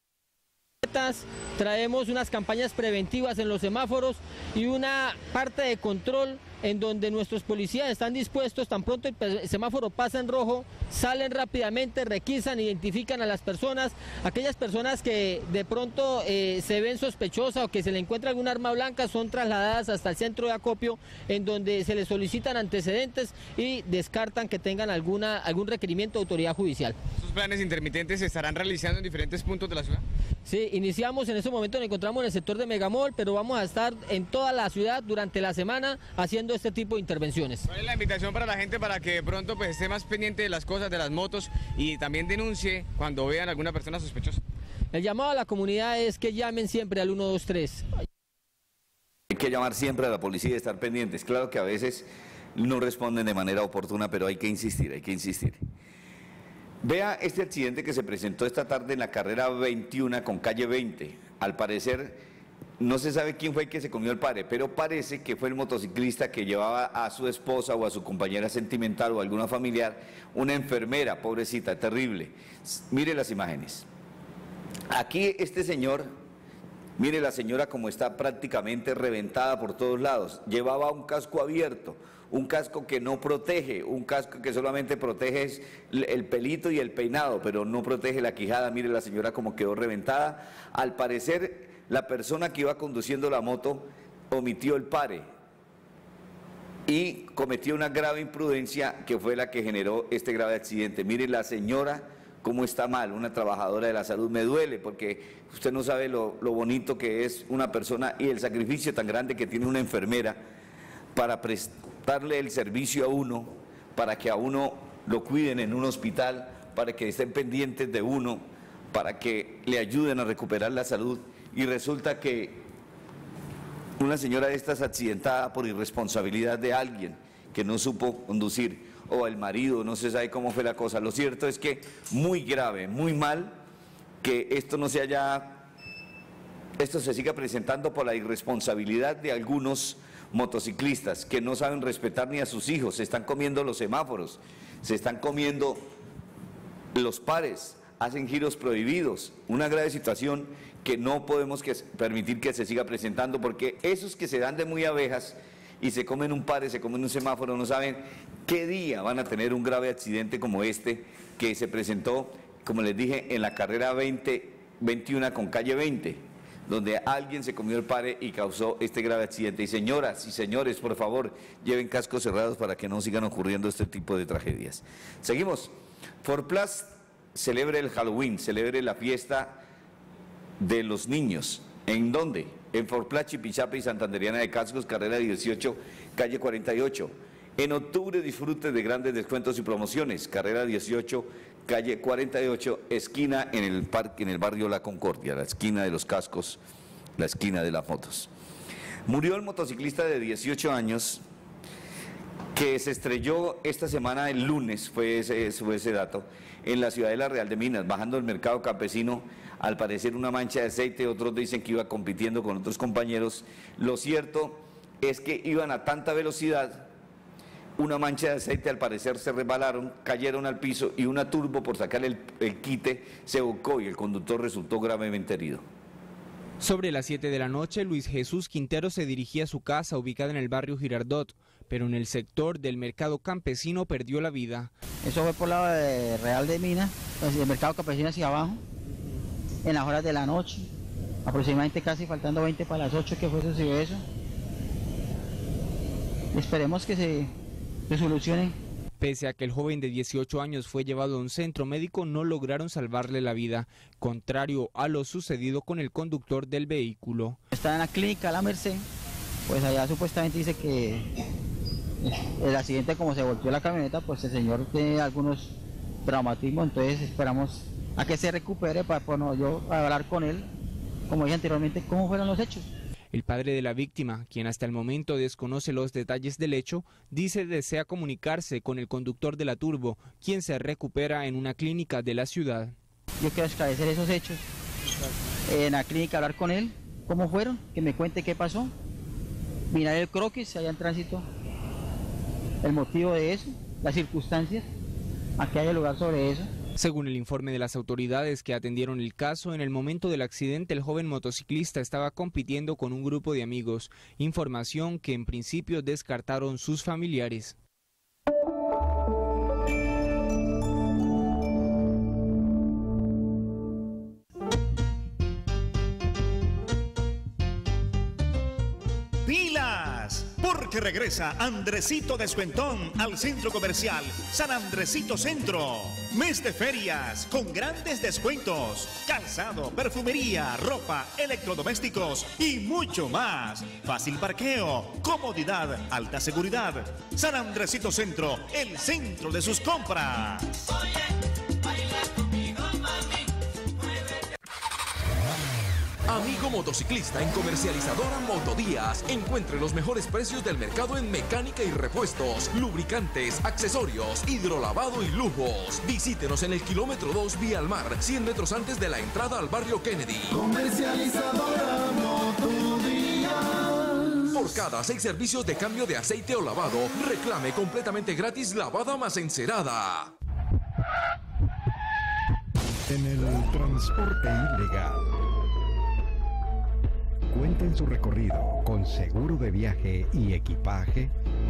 traemos unas campañas preventivas en los semáforos y una parte de control en donde nuestros policías están dispuestos, tan pronto el semáforo pasa en rojo, salen rápidamente, requisan, identifican a las personas, aquellas personas que de pronto eh, se ven sospechosas o que se le encuentra algún arma blanca son trasladadas hasta el centro de acopio en donde se les solicitan antecedentes y descartan que tengan alguna, algún requerimiento de autoridad judicial. ¿Estos planes intermitentes se estarán realizando en diferentes puntos de la ciudad? Sí, iniciamos en ese momento, nos encontramos en el sector de Megamall, pero vamos a estar en toda la ciudad durante la semana haciendo este tipo de intervenciones. ¿Cuál es la invitación para la gente para que de pronto pues, esté más pendiente de las cosas, de las motos y también denuncie cuando vean a alguna persona sospechosa? El llamado a la comunidad es que llamen siempre al uno dos tres. Hay que llamar siempre a la policía y estar pendientes. Claro que a veces no responden de manera oportuna, pero hay que insistir, hay que insistir. Vea este accidente que se presentó esta tarde en la carrera veintiuno con calle veinte. Al parecer, no se sabe quién fue el que se comió el pare, pero parece que fue el motociclista que llevaba a su esposa o a su compañera sentimental o a alguna familiar, una enfermera, pobrecita, terrible. Mire las imágenes. Aquí este señor, mire la señora como está prácticamente reventada por todos lados. Llevaba un casco abierto, un casco que no protege, un casco que solamente protege el pelito y el peinado, pero no protege la quijada. Mire la señora como quedó reventada. Al parecer, la persona que iba conduciendo la moto omitió el pare y cometió una grave imprudencia que fue la que generó este grave accidente. Mire la señora cómo está mal, una trabajadora de la salud. Me duele porque usted no sabe lo, lo bonito que es una persona y el sacrificio tan grande que tiene una enfermera para prestarle el servicio a uno, para que a uno lo cuiden en un hospital, para que estén pendientes de uno, para que le ayuden a recuperar la salud. Y resulta que una señora de estas accidentada por irresponsabilidad de alguien que no supo conducir, o el marido, no se sabe cómo fue la cosa. Lo cierto es que muy grave, muy mal que esto no se haya, esto se siga presentando por la irresponsabilidad de algunos motociclistas que no saben respetar ni a sus hijos, se están comiendo los semáforos, se están comiendo los pares, hacen giros prohibidos, una grave situación que no podemos que, permitir que se siga presentando, porque esos que se dan de muy abejas y se comen un pare, se comen un semáforo, no saben qué día van a tener un grave accidente como este que se presentó, como les dije, en la carrera veinte, veintiuno con calle veinte, donde alguien se comió el pare y causó este grave accidente. Y señoras y señores, por favor, lleven cascos cerrados para que no sigan ocurriendo este tipo de tragedias. Seguimos. Forplas celebre el Halloween, celebre la fiesta de los niños. ¿En dónde? En Forplas, Chipichape y Santanderiana de Cascos, carrera dieciocho, calle cuarenta y ocho. En octubre disfrute de grandes descuentos y promociones, carrera dieciocho, calle cuarenta y ocho, esquina en el parque, en el barrio La Concordia, la esquina de los cascos, la esquina de las motos. Murió el motociclista de dieciocho años que se estrelló esta semana, el lunes, fue ese, fue ese dato, en la ciudadela Real de Minas, bajando el mercado campesino, al parecer una mancha de aceite, otros dicen que iba compitiendo con otros compañeros. Lo cierto es que iban a tanta velocidad, una mancha de aceite al parecer se resbalaron, cayeron al piso y una turbo por sacar el, el quite se volcó y el conductor resultó gravemente herido. Sobre las siete de la noche, Luis Jesús Quintero se dirigía a su casa ubicada en el barrio Girardot, pero en el sector del mercado campesino perdió la vida. Eso fue por lado de Real de Minas, pues, del mercado campesino hacia abajo, en las horas de la noche, aproximadamente casi faltando veinte para las ocho que fue sucedió eso. Esperemos que se, se solucione. Pese a que el joven de dieciocho años fue llevado a un centro médico, no lograron salvarle la vida, contrario a lo sucedido con el conductor del vehículo. Está en la clínica La Merced, pues allá supuestamente dice que el accidente, como se volteó la camioneta, pues el señor tiene algunos traumatismos, entonces esperamos a que se recupere para bueno, yo hablar con él, como dije anteriormente, cómo fueron los hechos. El padre de la víctima, quien hasta el momento desconoce los detalles del hecho, dice desea comunicarse con el conductor de la turbo, quien se recupera en una clínica de la ciudad. Yo quiero esclarecer esos hechos, en la clínica hablar con él, cómo fueron, que me cuente qué pasó, mirar el croquis allá en tránsito, el motivo de eso, las circunstancias, a que haya lugar sobre eso. Según el informe de las autoridades que atendieron el caso, en el momento del accidente el joven motociclista estaba compitiendo con un grupo de amigos, información que en principio descartaron sus familiares. ¡Pilas! Porque regresa Andresito Descuentón al Centro Comercial San Andresito Centro. Mes de ferias con grandes descuentos. Calzado, perfumería, ropa, electrodomésticos y mucho más. Fácil parqueo, comodidad, alta seguridad. San Andresito Centro, el centro de sus compras. Amigo motociclista en Comercializadora Motodías, encuentre los mejores precios del mercado en mecánica y repuestos, lubricantes, accesorios, hidrolavado y lujos. Visítenos en el kilómetro dos Vía al Mar, cien metros antes de la entrada al barrio Kennedy. Comercializadora Motodías. Por cada seis servicios de cambio de aceite o lavado, reclame completamente gratis lavada más encerada. En el transporte ilegal. Cuenta en su recorrido con seguro de viaje y equipaje.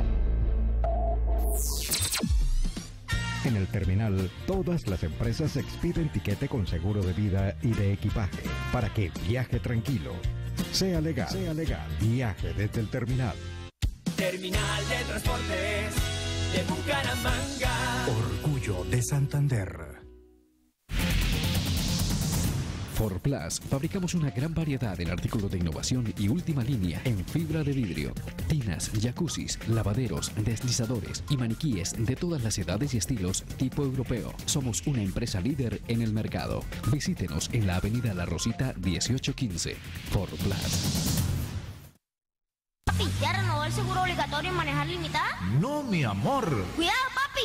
En el terminal, todas las empresas expiden tiquete con seguro de vida y de equipaje para que viaje tranquilo. Sea legal, sea legal. Viaje desde el terminal. Terminal de Transportes de Bucaramanga. Orgullo de Santander. Forplas, fabricamos una gran variedad en artículos de innovación y última línea en fibra de vidrio. Tinas, jacuzzis, lavaderos, deslizadores y maniquíes de todas las edades y estilos tipo europeo. Somos una empresa líder en el mercado. Visítenos en la avenida La Rosita dieciocho quince. Forplas. Papi, ¿ya renovó el seguro obligatorio en manejar limitada? No, mi amor. ¡Cuidado, papi!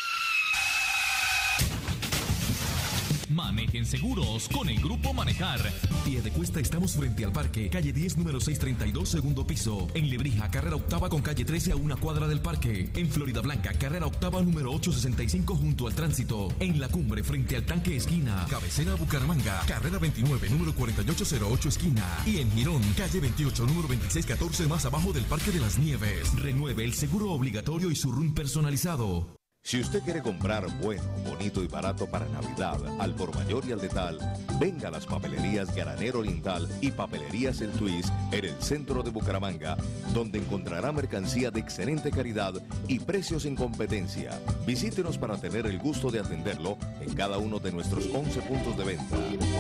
Manejen seguros con el Grupo Manejar. Piedecuesta, estamos frente al parque, calle diez, número seiscientos treinta y dos, segundo piso. En Lebrija, carrera octava con calle trece a una cuadra del parque. En Florida Blanca, carrera octava, número ochocientos sesenta y cinco junto al tránsito. En La Cumbre, frente al tanque esquina. Cabecera Bucaramanga, carrera veintinueve, número cuarenta y ocho cero ocho esquina. Y en Girón, calle veintiocho, número veintiséis catorce más abajo del Parque de las Nieves. Renueve el seguro obligatorio y su R U N personalizado. Si usted quiere comprar bueno, bonito y barato para Navidad, al por mayor y al detal, venga a las papelerías Granero Oriental y Papelerías El Twist en el centro de Bucaramanga, donde encontrará mercancía de excelente calidad y precios en competencia. Visítenos para tener el gusto de atenderlo en cada uno de nuestros once puntos de venta.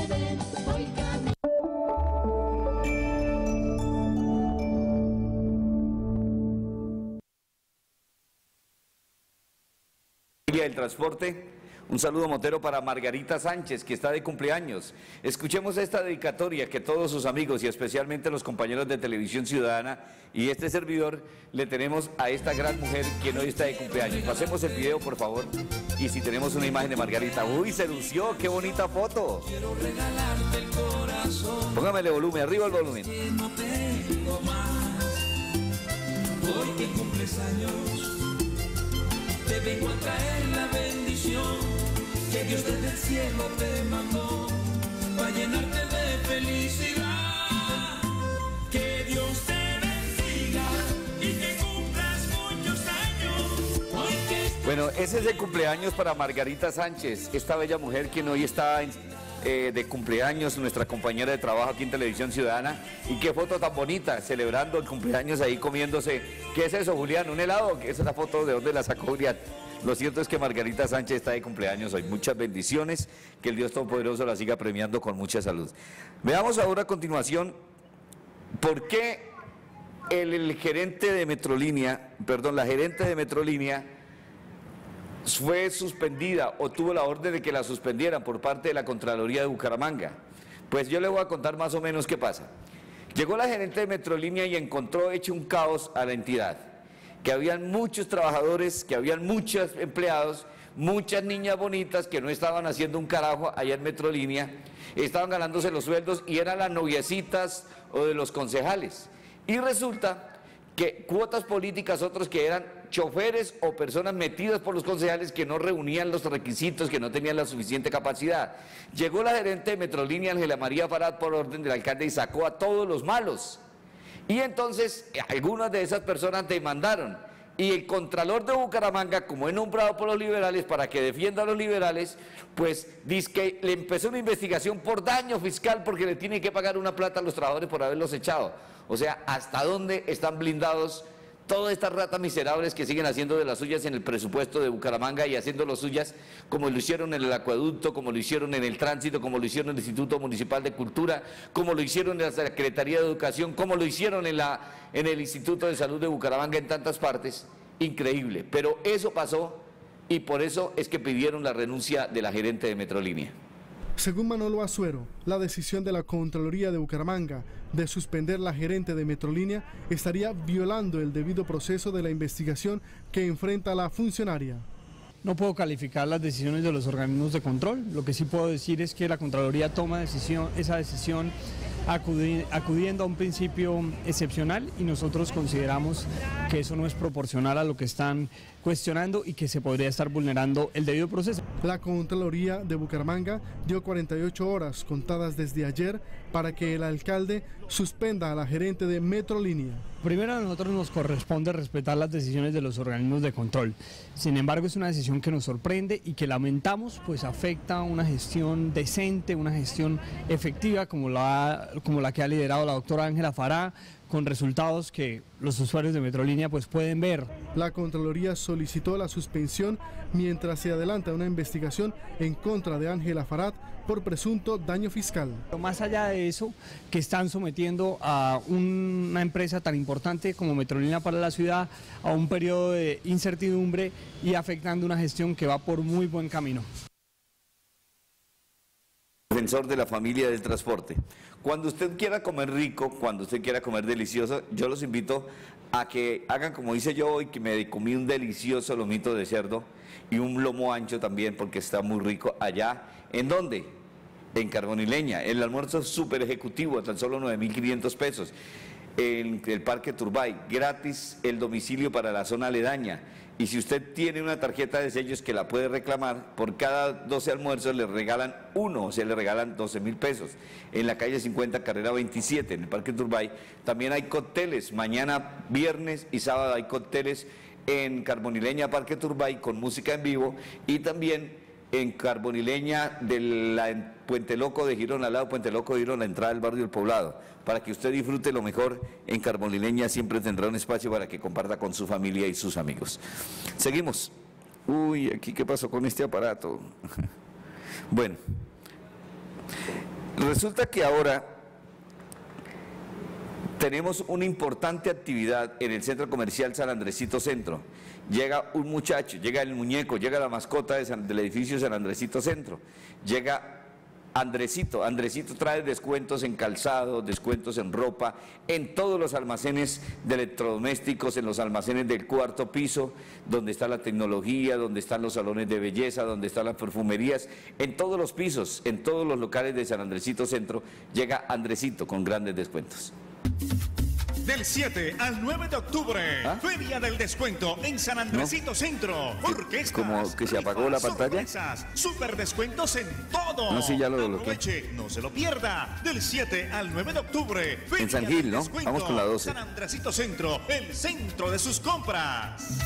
El transporte, un saludo motero para Margarita Sánchez, que está de cumpleaños. Escuchemos esta dedicatoria que todos sus amigos y especialmente los compañeros de Televisión Ciudadana y este servidor le tenemos a esta gran mujer quien hoy está de cumpleaños. Pasemos el video, por favor, y si tenemos una imagen de Margarita. ¡Uy, se lució! ¡Qué bonita foto! Póngamele volumen, arriba el volumen. Hoy que cumples años, te vengo a traer la bendición que Dios desde el cielo te mandó para llenarte de felicidad. Que Dios te bendiga y que cumplas muchos años. Hoy que Bueno, ese es el cumpleaños para Margarita Sánchez, esta bella mujer quien hoy está en, eh, de cumpleaños, nuestra compañera de trabajo aquí en Televisión Ciudadana. Y qué foto tan bonita, celebrando el cumpleaños ahí comiéndose. ¿Qué es eso, Julián? ¿Un helado? ¿Qué es esa foto? ¿De dónde la sacó Julián? Lo cierto es que Margarita Sánchez está de cumpleaños hoy. Muchas bendiciones, que el Dios Todopoderoso la siga premiando con mucha salud. Veamos ahora a continuación por qué el, el gerente de Metrolínea, perdón, la gerente de Metrolínea fue suspendida o tuvo la orden de que la suspendieran por parte de la Contraloría de Bucaramanga. Pues yo le voy a contar más o menos qué pasa. Llegó la gerente de Metrolínea y encontró hecho un caos a la entidad, que habían muchos trabajadores, que habían muchos empleados, muchas niñas bonitas que no estaban haciendo un carajo allá en Metrolínea, estaban ganándose los sueldos y eran las noviecitas o de los concejales. Y resulta que cuotas políticas, otros que eran choferes o personas metidas por los concejales que no reunían los requisitos, que no tenían la suficiente capacidad. Llegó la gerente de Metrolínea, Ángela María Farad, por orden del alcalde y sacó a todos los malos. Y entonces algunas de esas personas demandaron. Y el contralor de Bucaramanga, como es nombrado por los liberales para que defienda a los liberales, pues dice que le empezó una investigación por daño fiscal porque le tiene que pagar una plata a los trabajadores por haberlos echado. O sea, ¿hasta dónde están blindados todas estas ratas miserables que siguen haciendo de las suyas en el presupuesto de Bucaramanga y haciendo las suyas como lo hicieron en el acueducto, como lo hicieron en el tránsito, como lo hicieron en el Instituto Municipal de Cultura, como lo hicieron en la Secretaría de Educación, como lo hicieron en, la, en el Instituto de Salud de Bucaramanga, en tantas partes? Increíble, pero eso pasó y por eso es que pidieron la renuncia de la gerente de Metrolínea. Según Manolo Azuero, la decisión de la Contraloría de Bucaramanga de suspender la gerente de Metrolínea estaría violando el debido proceso de la investigación que enfrenta la funcionaria. No puedo calificar las decisiones de los organismos de control, lo que sí puedo decir es que la Contraloría toma decisión, esa decisión acudi, acudiendo a un principio excepcional y nosotros consideramos que eso no es proporcional a lo que están cuestionando y que se podría estar vulnerando el debido proceso. La Contraloría de Bucaramanga dio cuarenta y ocho horas contadas desde ayer para que el alcalde suspenda a la gerente de Metrolínea. Primero, a nosotros nos corresponde respetar las decisiones de los organismos de control. Sin embargo, es una decisión que nos sorprende y que lamentamos, pues afecta una gestión decente, una gestión efectiva como la, como la que ha liderado la doctora Ángela Farad, con resultados que los usuarios de Metrolínea pues pueden ver. La Contraloría solicitó la suspensión mientras se adelanta una investigación en contra de Ángela Farad por presunto daño fiscal. Pero más allá de eso, que están sometiendo a una empresa tan importante como Metrolínea para la ciudad a un periodo de incertidumbre y afectando una gestión que va por muy buen camino. Defensor de la familia del transporte. Cuando usted quiera comer rico, cuando usted quiera comer delicioso, yo los invito a que hagan como hice yo hoy, que me comí un delicioso lomito de cerdo y un lomo ancho también, porque está muy rico allá. ¿En dónde? En Carbonileña. El almuerzo súper ejecutivo, a tan solo nueve mil quinientos pesos. En el Parque Turbay, gratis el domicilio para la zona aledaña. Y si usted tiene una tarjeta de sellos que la puede reclamar, por cada doce almuerzos le regalan uno, o sea, le regalan doce mil pesos. En la calle cincuenta, carrera veintisiete, en el Parque Turbay, también hay cócteles. Mañana, viernes y sábado hay cócteles en Carbonileña, Parque Turbay, con música en vivo, y también en Carbonileña de la en Puente Loco de Girón, al lado de Puente Loco de Girón, la entrada del barrio del Poblado. Para que usted disfrute lo mejor, en Carbonileña siempre tendrá un espacio para que comparta con su familia y sus amigos. Seguimos. Uy, aquí qué pasó con este aparato. Bueno, resulta que ahora tenemos una importante actividad en el Centro Comercial San Andresito Centro. Llega un muchacho, llega el muñeco, llega la mascota de San, del edificio San Andresito Centro, llega Andresito. Andresito trae descuentos en calzado, descuentos en ropa, en todos los almacenes de electrodomésticos, en los almacenes del cuarto piso, donde está la tecnología, donde están los salones de belleza, donde están las perfumerías, en todos los pisos, en todos los locales de San Andresito Centro, llega Andresito con grandes descuentos. Del siete al nueve de octubre, ¿Ah? Feria del Descuento en San Andresito ¿No? Centro. Orquestas, ¿Como que se apagó la pantalla? Super descuentos en todo. No, sí, ya lo Aproveche, no se lo pierda. Del siete al nueve de octubre, Feria en San Gil, ¿no? Vamos con la doce. San Andresito Centro, el centro de sus compras.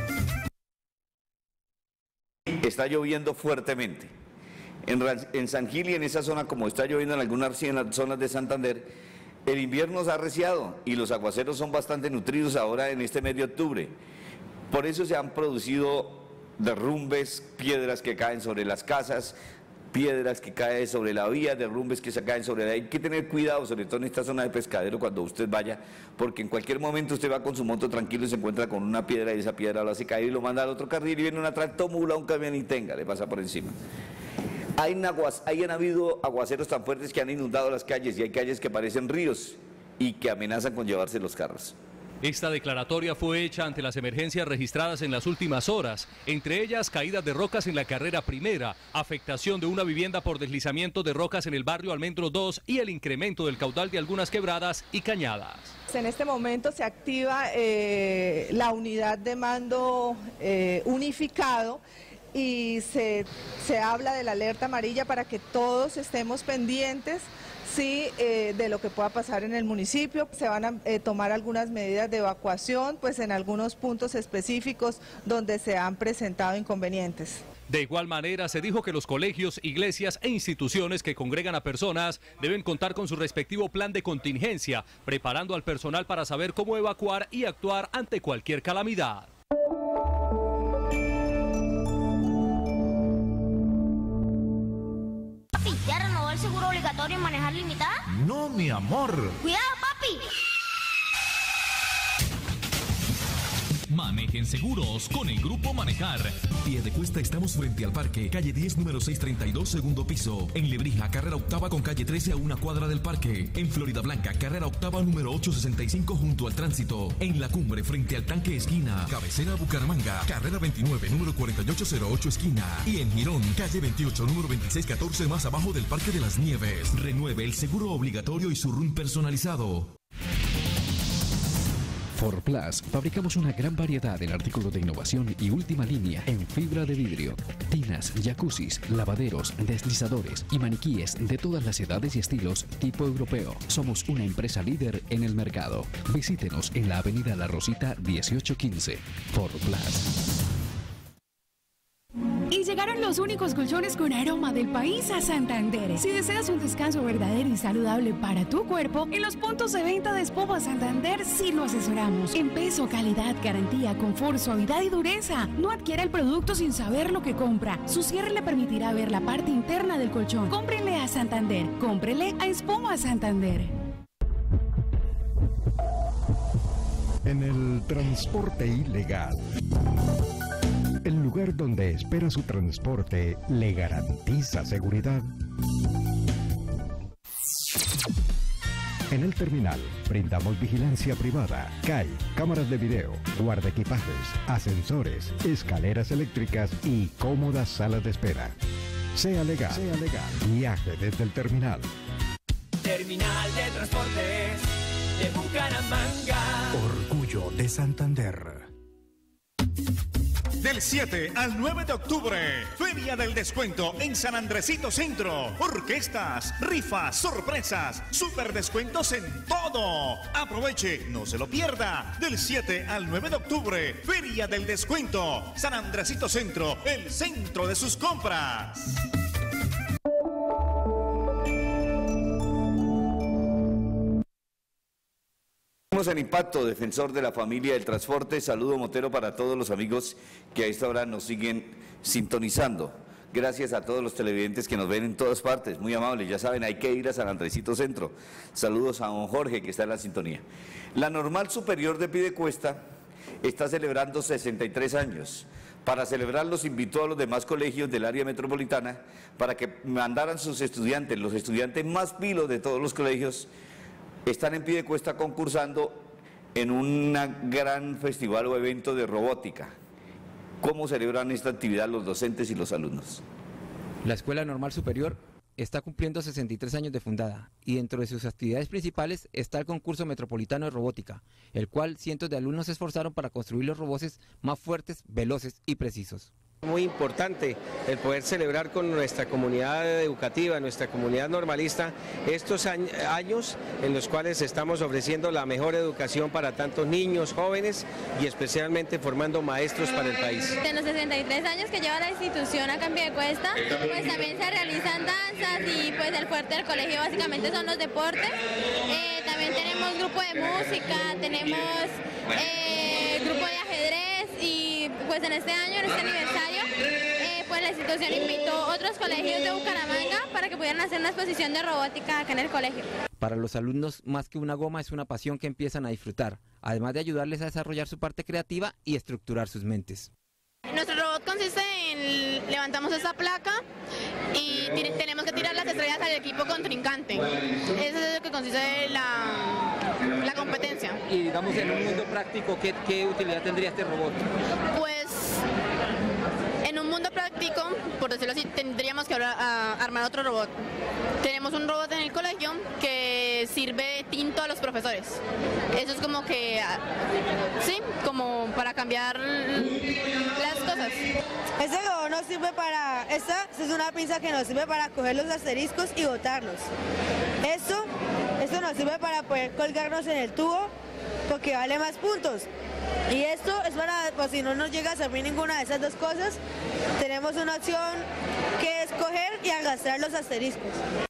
Está lloviendo fuertemente. En, en San Gil y en esa zona, como está lloviendo en algunas en las zonas de Santander, el invierno se ha arreciado y los aguaceros son bastante nutridos ahora en este mes de octubre. Por eso se han producido derrumbes, piedras que caen sobre las casas, piedras que caen sobre la vía, derrumbes que se caen sobre la... Hay que tener cuidado, sobre todo en esta zona de Pescadero, cuando usted vaya, porque en cualquier momento usted va con su moto tranquilo y se encuentra con una piedra y esa piedra lo hace caer y lo manda al otro carril y viene una tractomula, un camión y tenga, le pasa por encima. Hay, aguas, hay han habido aguaceros tan fuertes que han inundado las calles y hay calles que parecen ríos y que amenazan con llevarse los carros. Esta declaratoria fue hecha ante las emergencias registradas en las últimas horas, entre ellas caídas de rocas en la carrera primera, afectación de una vivienda por deslizamiento de rocas en el barrio Almendro dos y el incremento del caudal de algunas quebradas y cañadas. En este momento se activa eh, la unidad de mando eh, unificado y se, se habla de la alerta amarilla para que todos estemos pendientes sí, eh, de lo que pueda pasar en el municipio. Se van a eh, tomar algunas medidas de evacuación, pues en algunos puntos específicos donde se han presentado inconvenientes. De igual manera, se dijo que los colegios, iglesias e instituciones que congregan a personas deben contar con su respectivo plan de contingencia, preparando al personal para saber cómo evacuar y actuar ante cualquier calamidad. Papi, ¿ya renovó el seguro obligatorio en manejar limitada? No, mi amor. ¡Cuidado, papi! Manejen seguros con el Grupo Manejar. Pie de Cuesta estamos frente al parque, calle diez, número seiscientos treinta y dos, segundo piso. En Lebrija, carrera octava con calle trece a una cuadra del parque. En Florida Blanca, carrera octava número ochocientos sesenta y cinco junto al tránsito. En La Cumbre, frente al tanque esquina. Cabecera Bucaramanga, carrera veintinueve, número cuarenta y ocho cero ocho esquina. Y en Girón, calle veintiocho, número veintiséis catorce más abajo del Parque de las Nieves. Renueve el seguro obligatorio y su R U N personalizado. Forplas, fabricamos una gran variedad en artículos de innovación y última línea en fibra de vidrio. Tinas, jacuzzis, lavaderos, deslizadores y maniquíes de todas las edades y estilos tipo europeo. Somos una empresa líder en el mercado. Visítenos en la avenida La Rosita dieciocho quince. Forplas. Y llegaron los únicos colchones con aroma del país a Santander. Si deseas un descanso verdadero y saludable para tu cuerpo, en los puntos de venta de Espova Santander sí lo asesoramos. En peso, calidad, garantía, confort, suavidad y dureza. No adquiera el producto sin saber lo que compra. Su cierre le permitirá ver la parte interna del colchón. Cómprenle a Santander. Cómprele a Espova Santander. En el transporte ilegal. El lugar donde espera su transporte le garantiza seguridad. En el terminal brindamos vigilancia privada, C A I, cámaras de video, guardaequipajes, ascensores, escaleras eléctricas y cómodas salas de espera. Sea legal, sea legal. Viaje desde el terminal. Terminal de Transportes de Bucaramanga. Orgullo de Santander. Del siete al nueve de octubre, Feria del Descuento en San Andresito Centro. Orquestas, rifas, sorpresas, super descuentos en todo. Aproveche, no se lo pierda. Del siete al nueve de octubre, Feria del Descuento. San Andresito Centro, el centro de sus compras. En Impacto, defensor de la familia del transporte. Saludo motero para todos los amigos que a esta hora nos siguen sintonizando. Gracias a todos los televidentes que nos ven en todas partes, muy amables. Ya saben, hay que ir a San Andresito Centro. Saludos a don Jorge que está en la sintonía. La Normal Superior de Piedecuesta está celebrando sesenta y tres años. Para celebrar los invitó a los demás colegios del área metropolitana para que mandaran sus estudiantes, los estudiantes más pilos de todos los colegios. Están en Piedecuesta concursando en un gran festival o evento de robótica. ¿Cómo celebran esta actividad los docentes y los alumnos? La Escuela Normal Superior está cumpliendo sesenta y tres años de fundada y dentro de sus actividades principales está el concurso metropolitano de robótica, el cual cientos de alumnos se esforzaron para construir los robots más fuertes, veloces y precisos. Muy importante el poder celebrar con nuestra comunidad educativa, nuestra comunidad normalista, estos años en los cuales estamos ofreciendo la mejor educación para tantos niños, jóvenes y especialmente formando maestros para el país. En los sesenta y tres años que lleva la institución acá en Piedecuesta, pues también se realizan danzas y pues el fuerte del colegio básicamente son los deportes. Eh, también tenemos grupo de música, tenemos eh, grupo de ajedrez y pues en este año, en este aniversario, eh, pues la institución invitó a otros colegios de Bucaramanga para que pudieran hacer una exposición de robótica acá en el colegio. Para los alumnos, más que una goma, es una pasión que empiezan a disfrutar, además de ayudarles a desarrollar su parte creativa y estructurar sus mentes. Nuestro robot consiste en levantamos esta placa y tenemos que tirar las estrellas al equipo contrincante. Eso es lo que consiste la, y digamos en un mundo práctico, ¿qué, qué utilidad tendría este robot? Pues en un mundo práctico, por decirlo así, tendríamos que ahora, a, armar otro robot. Tenemos un robot en el colegio que sirve tinto a los profesores. Eso es como que, sí, como para cambiar las cosas. Este robot nos sirve para, esta es una pinza que nos sirve para coger los asteriscos y botarlos. Esto, esto nos sirve para poder colgarnos en el tubo porque vale más puntos. Y esto es para, pues si no nos llega a servir ninguna de esas dos cosas, tenemos una opción que es coger y arrastrar los asteriscos.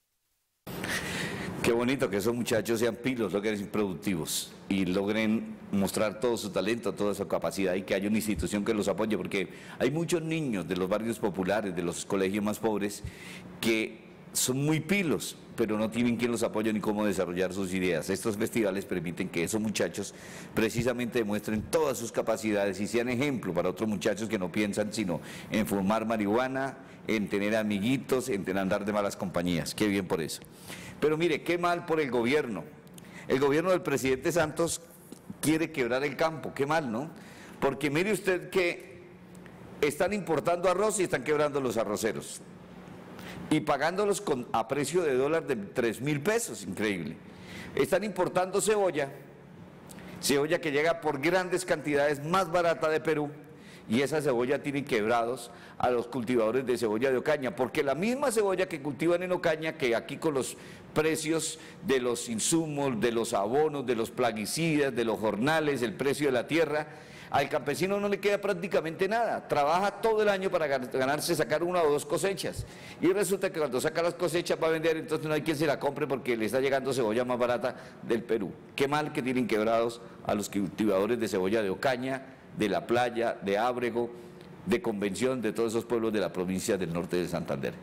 Qué bonito que esos muchachos sean pilos, logren ser productivos y logren mostrar todo su talento, toda su capacidad y que haya una institución que los apoye, porque hay muchos niños de los barrios populares, de los colegios más pobres, que son muy pilos, pero no tienen quien los apoye ni cómo desarrollar sus ideas. Estos festivales permiten que esos muchachos precisamente demuestren todas sus capacidades y sean ejemplo para otros muchachos que no piensan sino en fumar marihuana, en tener amiguitos, en andar de malas compañías. Qué bien por eso. Pero mire, qué mal por el gobierno. El gobierno del presidente Santos quiere quebrar el campo, qué mal, ¿no? Porque mire usted que están importando arroz y están quebrando los arroceros. Y pagándolos con, a precio de dólar de tres mil pesos, increíble. Están importando cebolla, cebolla que llega por grandes cantidades, más barata de Perú, y esa cebolla tiene quebrados a los cultivadores de cebolla de Ocaña, porque la misma cebolla que cultivan en Ocaña, que aquí con los precios de los insumos, de los abonos, de los plaguicidas, de los jornales, el precio de la tierra, al campesino no le queda prácticamente nada, trabaja todo el año para ganarse, sacar una o dos cosechas, y resulta que cuando saca las cosechas va a vender, entonces no hay quien se la compre porque le está llegando cebolla más barata del Perú. Qué mal que tienen quebrados a los cultivadores de cebolla de Ocaña, de La Playa, de Ábrego, de Convención, de todos esos pueblos de la provincia del norte de Santander.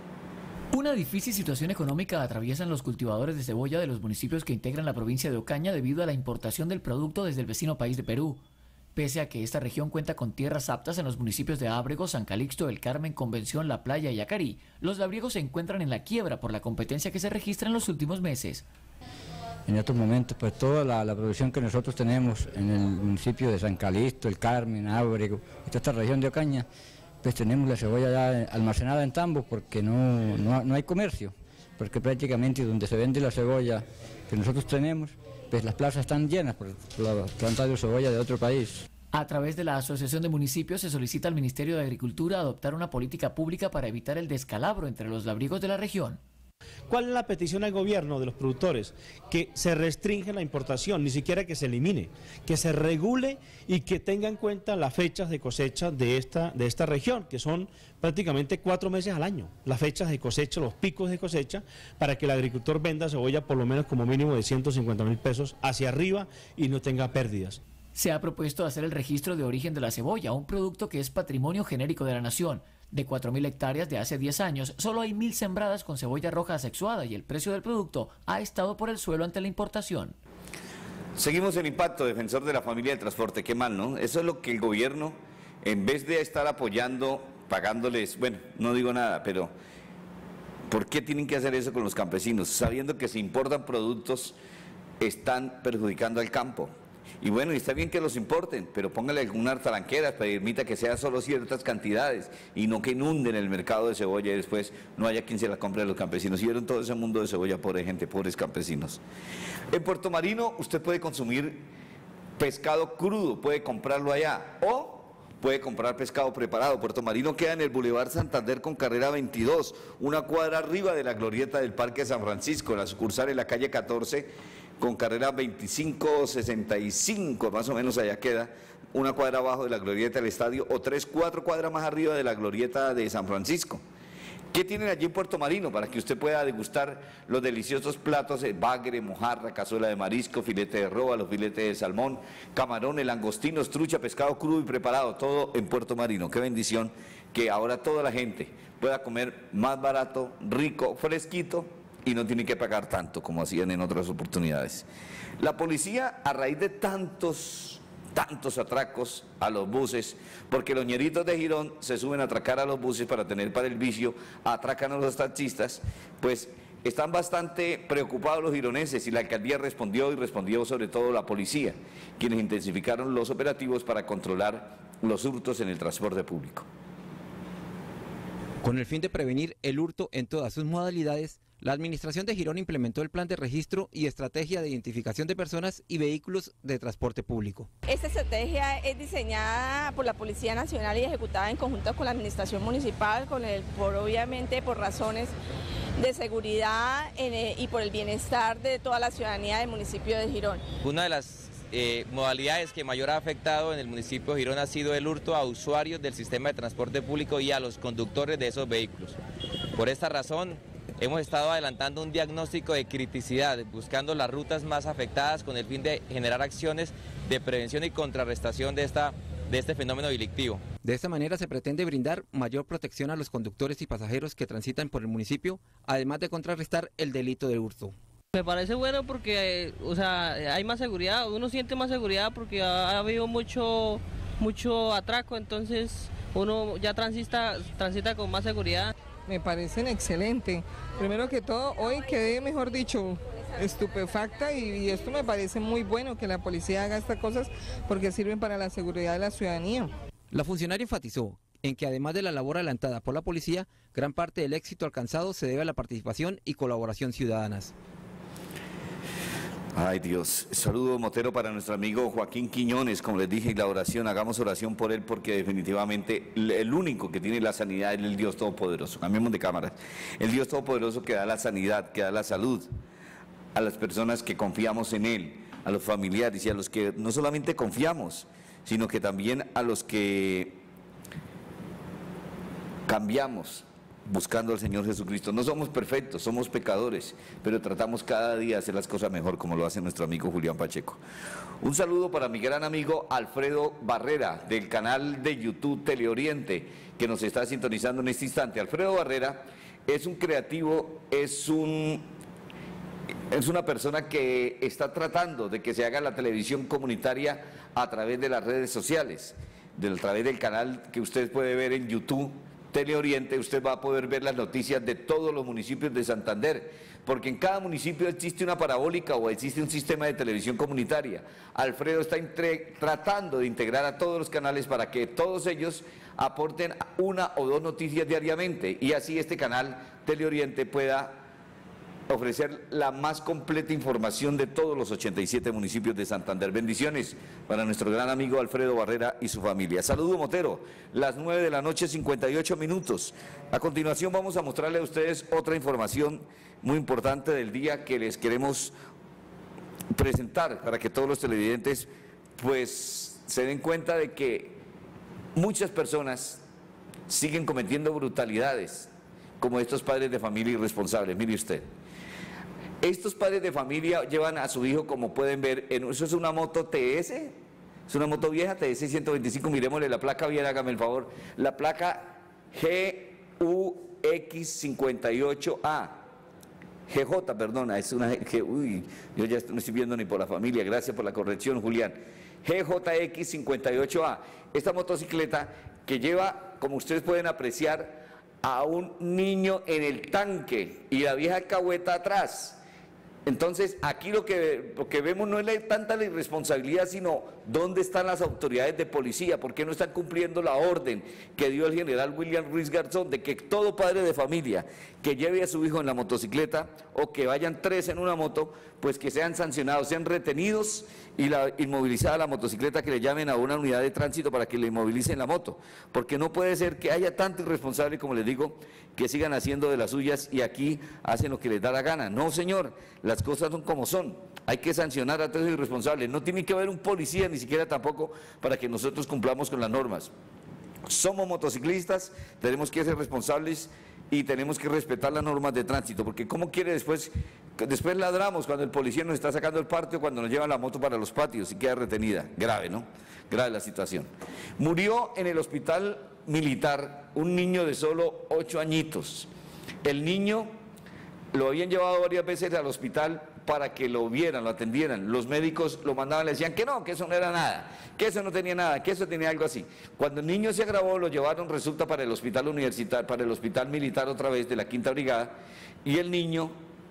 Una difícil situación económica atraviesan los cultivadores de cebolla de los municipios que integran la provincia de Ocaña debido a la importación del producto desde el vecino país de Perú. Pese a que esta región cuenta con tierras aptas en los municipios de Ábrego, San Calixto, El Carmen, Convención, La Playa y Yacarí, los labriegos se encuentran en la quiebra por la competencia que se registra en los últimos meses. En estos momentos, pues toda la, la producción que nosotros tenemos en el municipio de San Calixto, El Carmen, Ábrego, y toda esta región de Ocaña, pues tenemos la cebolla ya almacenada en tambos porque no, no, no hay comercio, porque prácticamente donde se vende la cebolla que nosotros tenemos, pues las plazas están llenas por la planta de cebolla de otro país. A través de la Asociación de Municipios se solicita al Ministerio de Agricultura adoptar una política pública para evitar el descalabro entre los labriegos de la región. ¿Cuál es la petición al gobierno de los productores? Que se restringe la importación, ni siquiera que se elimine, que se regule y que tenga en cuenta las fechas de cosecha de esta, de esta región, que son prácticamente cuatro meses al año, las fechas de cosecha, los picos de cosecha, para que el agricultor venda cebolla por lo menos como mínimo de ciento cincuenta mil pesos hacia arriba y no tenga pérdidas. Se ha propuesto hacer el registro de origen de la cebolla, un producto que es patrimonio genérico de la nación. De cuatro mil hectáreas de hace diez años, solo hay mil sembradas con cebolla roja asexuada y el precio del producto ha estado por el suelo ante la importación. Seguimos el impacto, defensor de la familia del transporte, qué mal, ¿no? Eso es lo que el gobierno, en vez de estar apoyando, pagándoles, bueno, no digo nada, pero ¿por qué tienen que hacer eso con los campesinos? Sabiendo que si importan productos, están perjudicando al campo. Y bueno, y está bien que los importen, pero póngale algunas talanqueras, permita que sea solo ciertas cantidades y no que inunden el mercado de cebolla y después no haya quien se la compre a los campesinos. Y vieron todo ese mundo de cebolla, pobre gente, pobres campesinos. En Puerto Marino usted puede consumir pescado crudo, puede comprarlo allá o puede comprar pescado preparado. Puerto Marino queda en el Boulevard Santander con carrera veintidós, una cuadra arriba de la glorieta del Parque San Francisco, la sucursal en la calle catorce, con carrera veinticinco sesenta y cinco, más o menos allá queda, una cuadra abajo de la glorieta del estadio, o tres, cuatro cuadras más arriba de la glorieta de San Francisco. ¿Qué tienen allí en Puerto Marino? Para que usted pueda degustar los deliciosos platos de bagre, mojarra, cazuela de marisco, filete de roa, los filetes de salmón, camarones, langostinos, trucha, pescado crudo y preparado, todo en Puerto Marino. Qué bendición que ahora toda la gente pueda comer más barato, rico, fresquito, y no tiene que pagar tanto como hacían en otras oportunidades. La policía, a raíz de tantos, tantos atracos a los buses, porque los ñeritos de Girón se suben a atracar a los buses para tener para el vicio, atracan a los taxistas, pues están bastante preocupados los gironeses y la alcaldía respondió y respondió sobre todo la policía, quienes intensificaron los operativos para controlar los hurtos en el transporte público. Con el fin de prevenir el hurto en todas sus modalidades, la Administración de Girón implementó el plan de registro y estrategia de identificación de personas y vehículos de transporte público. Esta estrategia es diseñada por la Policía Nacional y ejecutada en conjunto con la Administración Municipal, con el, por, obviamente por razones de seguridad en, y por el bienestar de toda la ciudadanía del municipio de Girón. Una de las eh, modalidades que mayor ha afectado en el municipio de Girón ha sido el hurto a usuarios del sistema de transporte público y a los conductores de esos vehículos. Por esta razón, hemos estado adelantando un diagnóstico de criticidad, buscando las rutas más afectadas con el fin de generar acciones de prevención y contrarrestación de, esta, de este fenómeno delictivo. De esta manera se pretende brindar mayor protección a los conductores y pasajeros que transitan por el municipio, además de contrarrestar el delito de hurto. Me parece bueno porque o sea, hay más seguridad, uno siente más seguridad porque ha, ha habido mucho, mucho atraco, entonces uno ya transita, transita con más seguridad. Me parecen excelentes. Primero que todo, hoy quedé, mejor dicho, estupefacta y, y esto me parece muy bueno que la policía haga estas cosas porque sirven para la seguridad de la ciudadanía. La funcionaria enfatizó en que además de la labor adelantada por la policía, gran parte del éxito alcanzado se debe a la participación y colaboración ciudadanas. Ay Dios, saludo motero para nuestro amigo Joaquín Quiñones, como les dije, y la oración, hagamos oración por él porque definitivamente el único que tiene la sanidad es el Dios Todopoderoso. Cambiemos de cámara. El Dios Todopoderoso que da la sanidad, que da la salud a las personas que confiamos en Él, a los familiares y a los que no solamente confiamos, sino que también a los que cambiamos buscando al Señor Jesucristo. No somos perfectos, somos pecadores, pero tratamos cada día de hacer las cosas mejor, como lo hace nuestro amigo Julián Pacheco. Un saludo para mi gran amigo Alfredo Barrera, del canal de YouTube Teleoriente, que nos está sintonizando en este instante. Alfredo Barrera es un creativo, es un... es una persona que está tratando de que se haga la televisión comunitaria a través de las redes sociales, a través del canal que usted puede ver en YouTube Teleoriente. Usted va a poder ver las noticias de todos los municipios de Santander, porque en cada municipio existe una parabólica o existe un sistema de televisión comunitaria. Alfredo está tratando de integrar a todos los canales para que todos ellos aporten una o dos noticias diariamente y así este canal Teleoriente pueda ofrecer la más completa información de todos los ochenta y siete municipios de Santander. Bendiciones para nuestro gran amigo Alfredo Barrera y su familia. Saludo motero, las nueve de la noche, cincuenta y ocho minutos. A continuación vamos a mostrarle a ustedes otra información muy importante del día que les queremos presentar para que todos los televidentes pues se den cuenta de que muchas personas siguen cometiendo brutalidades como estos padres de familia irresponsables. Mire usted. Estos padres de familia llevan a su hijo, como pueden ver, en, eso es una moto T S, es una moto vieja, T S ciento veinticinco, miremosle la placa bien, hágame el favor, la placa G U X cincuenta y ocho A, G J, perdona, es una G, uy, yo ya no estoy viendo ni por la familia, gracias por la corrección, Julián, G J X cincuenta y ocho A, esta motocicleta que lleva, como ustedes pueden apreciar, a un niño en el tanque y la vieja alcahueta atrás. Entonces, aquí lo que, lo que vemos no es la, tanta la irresponsabilidad, sino dónde están las autoridades de policía, por qué no están cumpliendo la orden que dio el general William Ruiz Garzón de que todo padre de familia que lleve a su hijo en la motocicleta o que vayan tres en una moto, pues que sean sancionados, sean retenidos y la inmovilizada la motocicleta, que le llamen a una unidad de tránsito para que le inmovilicen la moto, porque no puede ser que haya tanto irresponsable, como les digo, que sigan haciendo de las suyas y aquí hacen lo que les da la gana. No, señor, las cosas son como son, hay que sancionar a todos los irresponsables, no tiene que haber un policía ni siquiera tampoco para que nosotros cumplamos con las normas. Somos motociclistas, tenemos que ser responsables y tenemos que respetar las normas de tránsito, porque ¿cómo quiere después? Después ladramos cuando el policía nos está sacando el parte o cuando nos lleva la moto para los patios y queda retenida. Grave, ¿no? Grave la situación. Murió en el hospital militar un niño de solo ocho añitos. El niño lo habían llevado varias veces al hospital para que lo vieran, lo atendieran. Los médicos lo mandaban, le decían que no, que eso no era nada, que eso no tenía nada, que eso tenía algo así. Cuando el niño se agravó, lo llevaron, resulta, para el hospital universitario, para el hospital militar otra vez de la Quinta Brigada, y el niño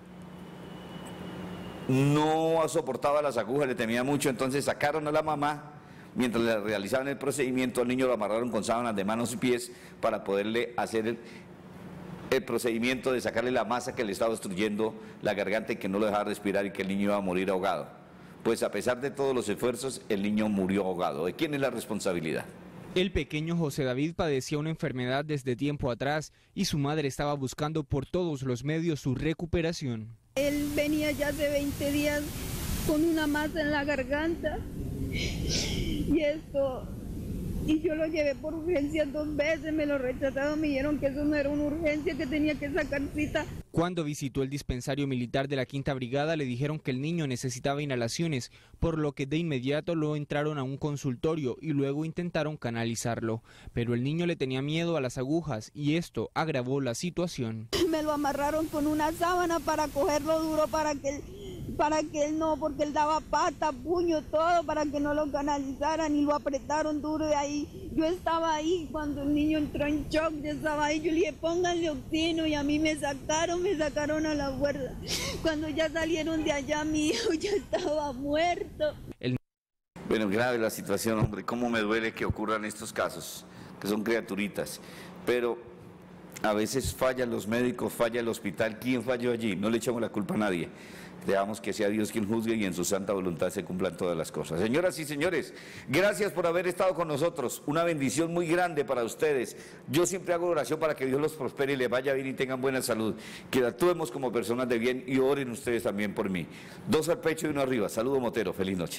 no soportaba las agujas, le temía mucho, entonces sacaron a la mamá. Mientras le realizaban el procedimiento, al niño lo amarraron con sábanas de manos y pies para poderle hacer el, el procedimiento de sacarle la masa que le estaba obstruyendo la garganta y que no lo dejaba respirar y que el niño iba a morir ahogado. Pues a pesar de todos los esfuerzos, el niño murió ahogado. ¿De quién es la responsabilidad? El pequeño José David padecía una enfermedad desde tiempo atrás y su madre estaba buscando por todos los medios su recuperación. Él venía ya hace veinte días con una masa en la garganta. Y esto, y yo lo llevé por urgencia dos veces, me lo rechazaron, me dijeron que eso no era una urgencia, que tenía que sacar cita. Cuando visitó el dispensario militar de la Quinta Brigada, le dijeron que el niño necesitaba inhalaciones, por lo que de inmediato lo entraron a un consultorio y luego intentaron canalizarlo. Pero el niño le tenía miedo a las agujas y esto agravó la situación. Me lo amarraron con una sábana para cogerlo duro para que él... para que él no, porque él daba pata, puño, todo, para que no lo canalizaran y lo apretaron duro de ahí. Yo estaba ahí cuando el niño entró en shock, yo estaba ahí, yo le dije, pónganle oxígeno y a mí me sacaron, me sacaron a la fuerza. Cuando ya salieron de allá, mi hijo ya estaba muerto. El... Bueno, grave la situación, hombre, cómo me duele que ocurran estos casos, que son criaturitas, pero a veces fallan los médicos, falla el hospital. ¿Quién falló allí? No le echamos la culpa a nadie. Dejamos que sea Dios quien juzgue y en su santa voluntad se cumplan todas las cosas. Señoras y señores, gracias por haber estado con nosotros. Una bendición muy grande para ustedes. Yo siempre hago oración para que Dios los prospere y les vaya bien y tengan buena salud. Que actuemos como personas de bien y oren ustedes también por mí. Dos al pecho y uno arriba. Saludo Motero. Feliz noche.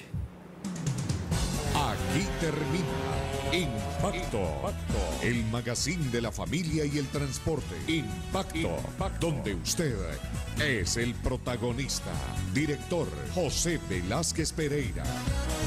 Aquí termina Impacto, Impacto, el magazine de la familia y el transporte. Impacto, Impacto, donde usted es el protagonista. Director José Velázquez Pereira.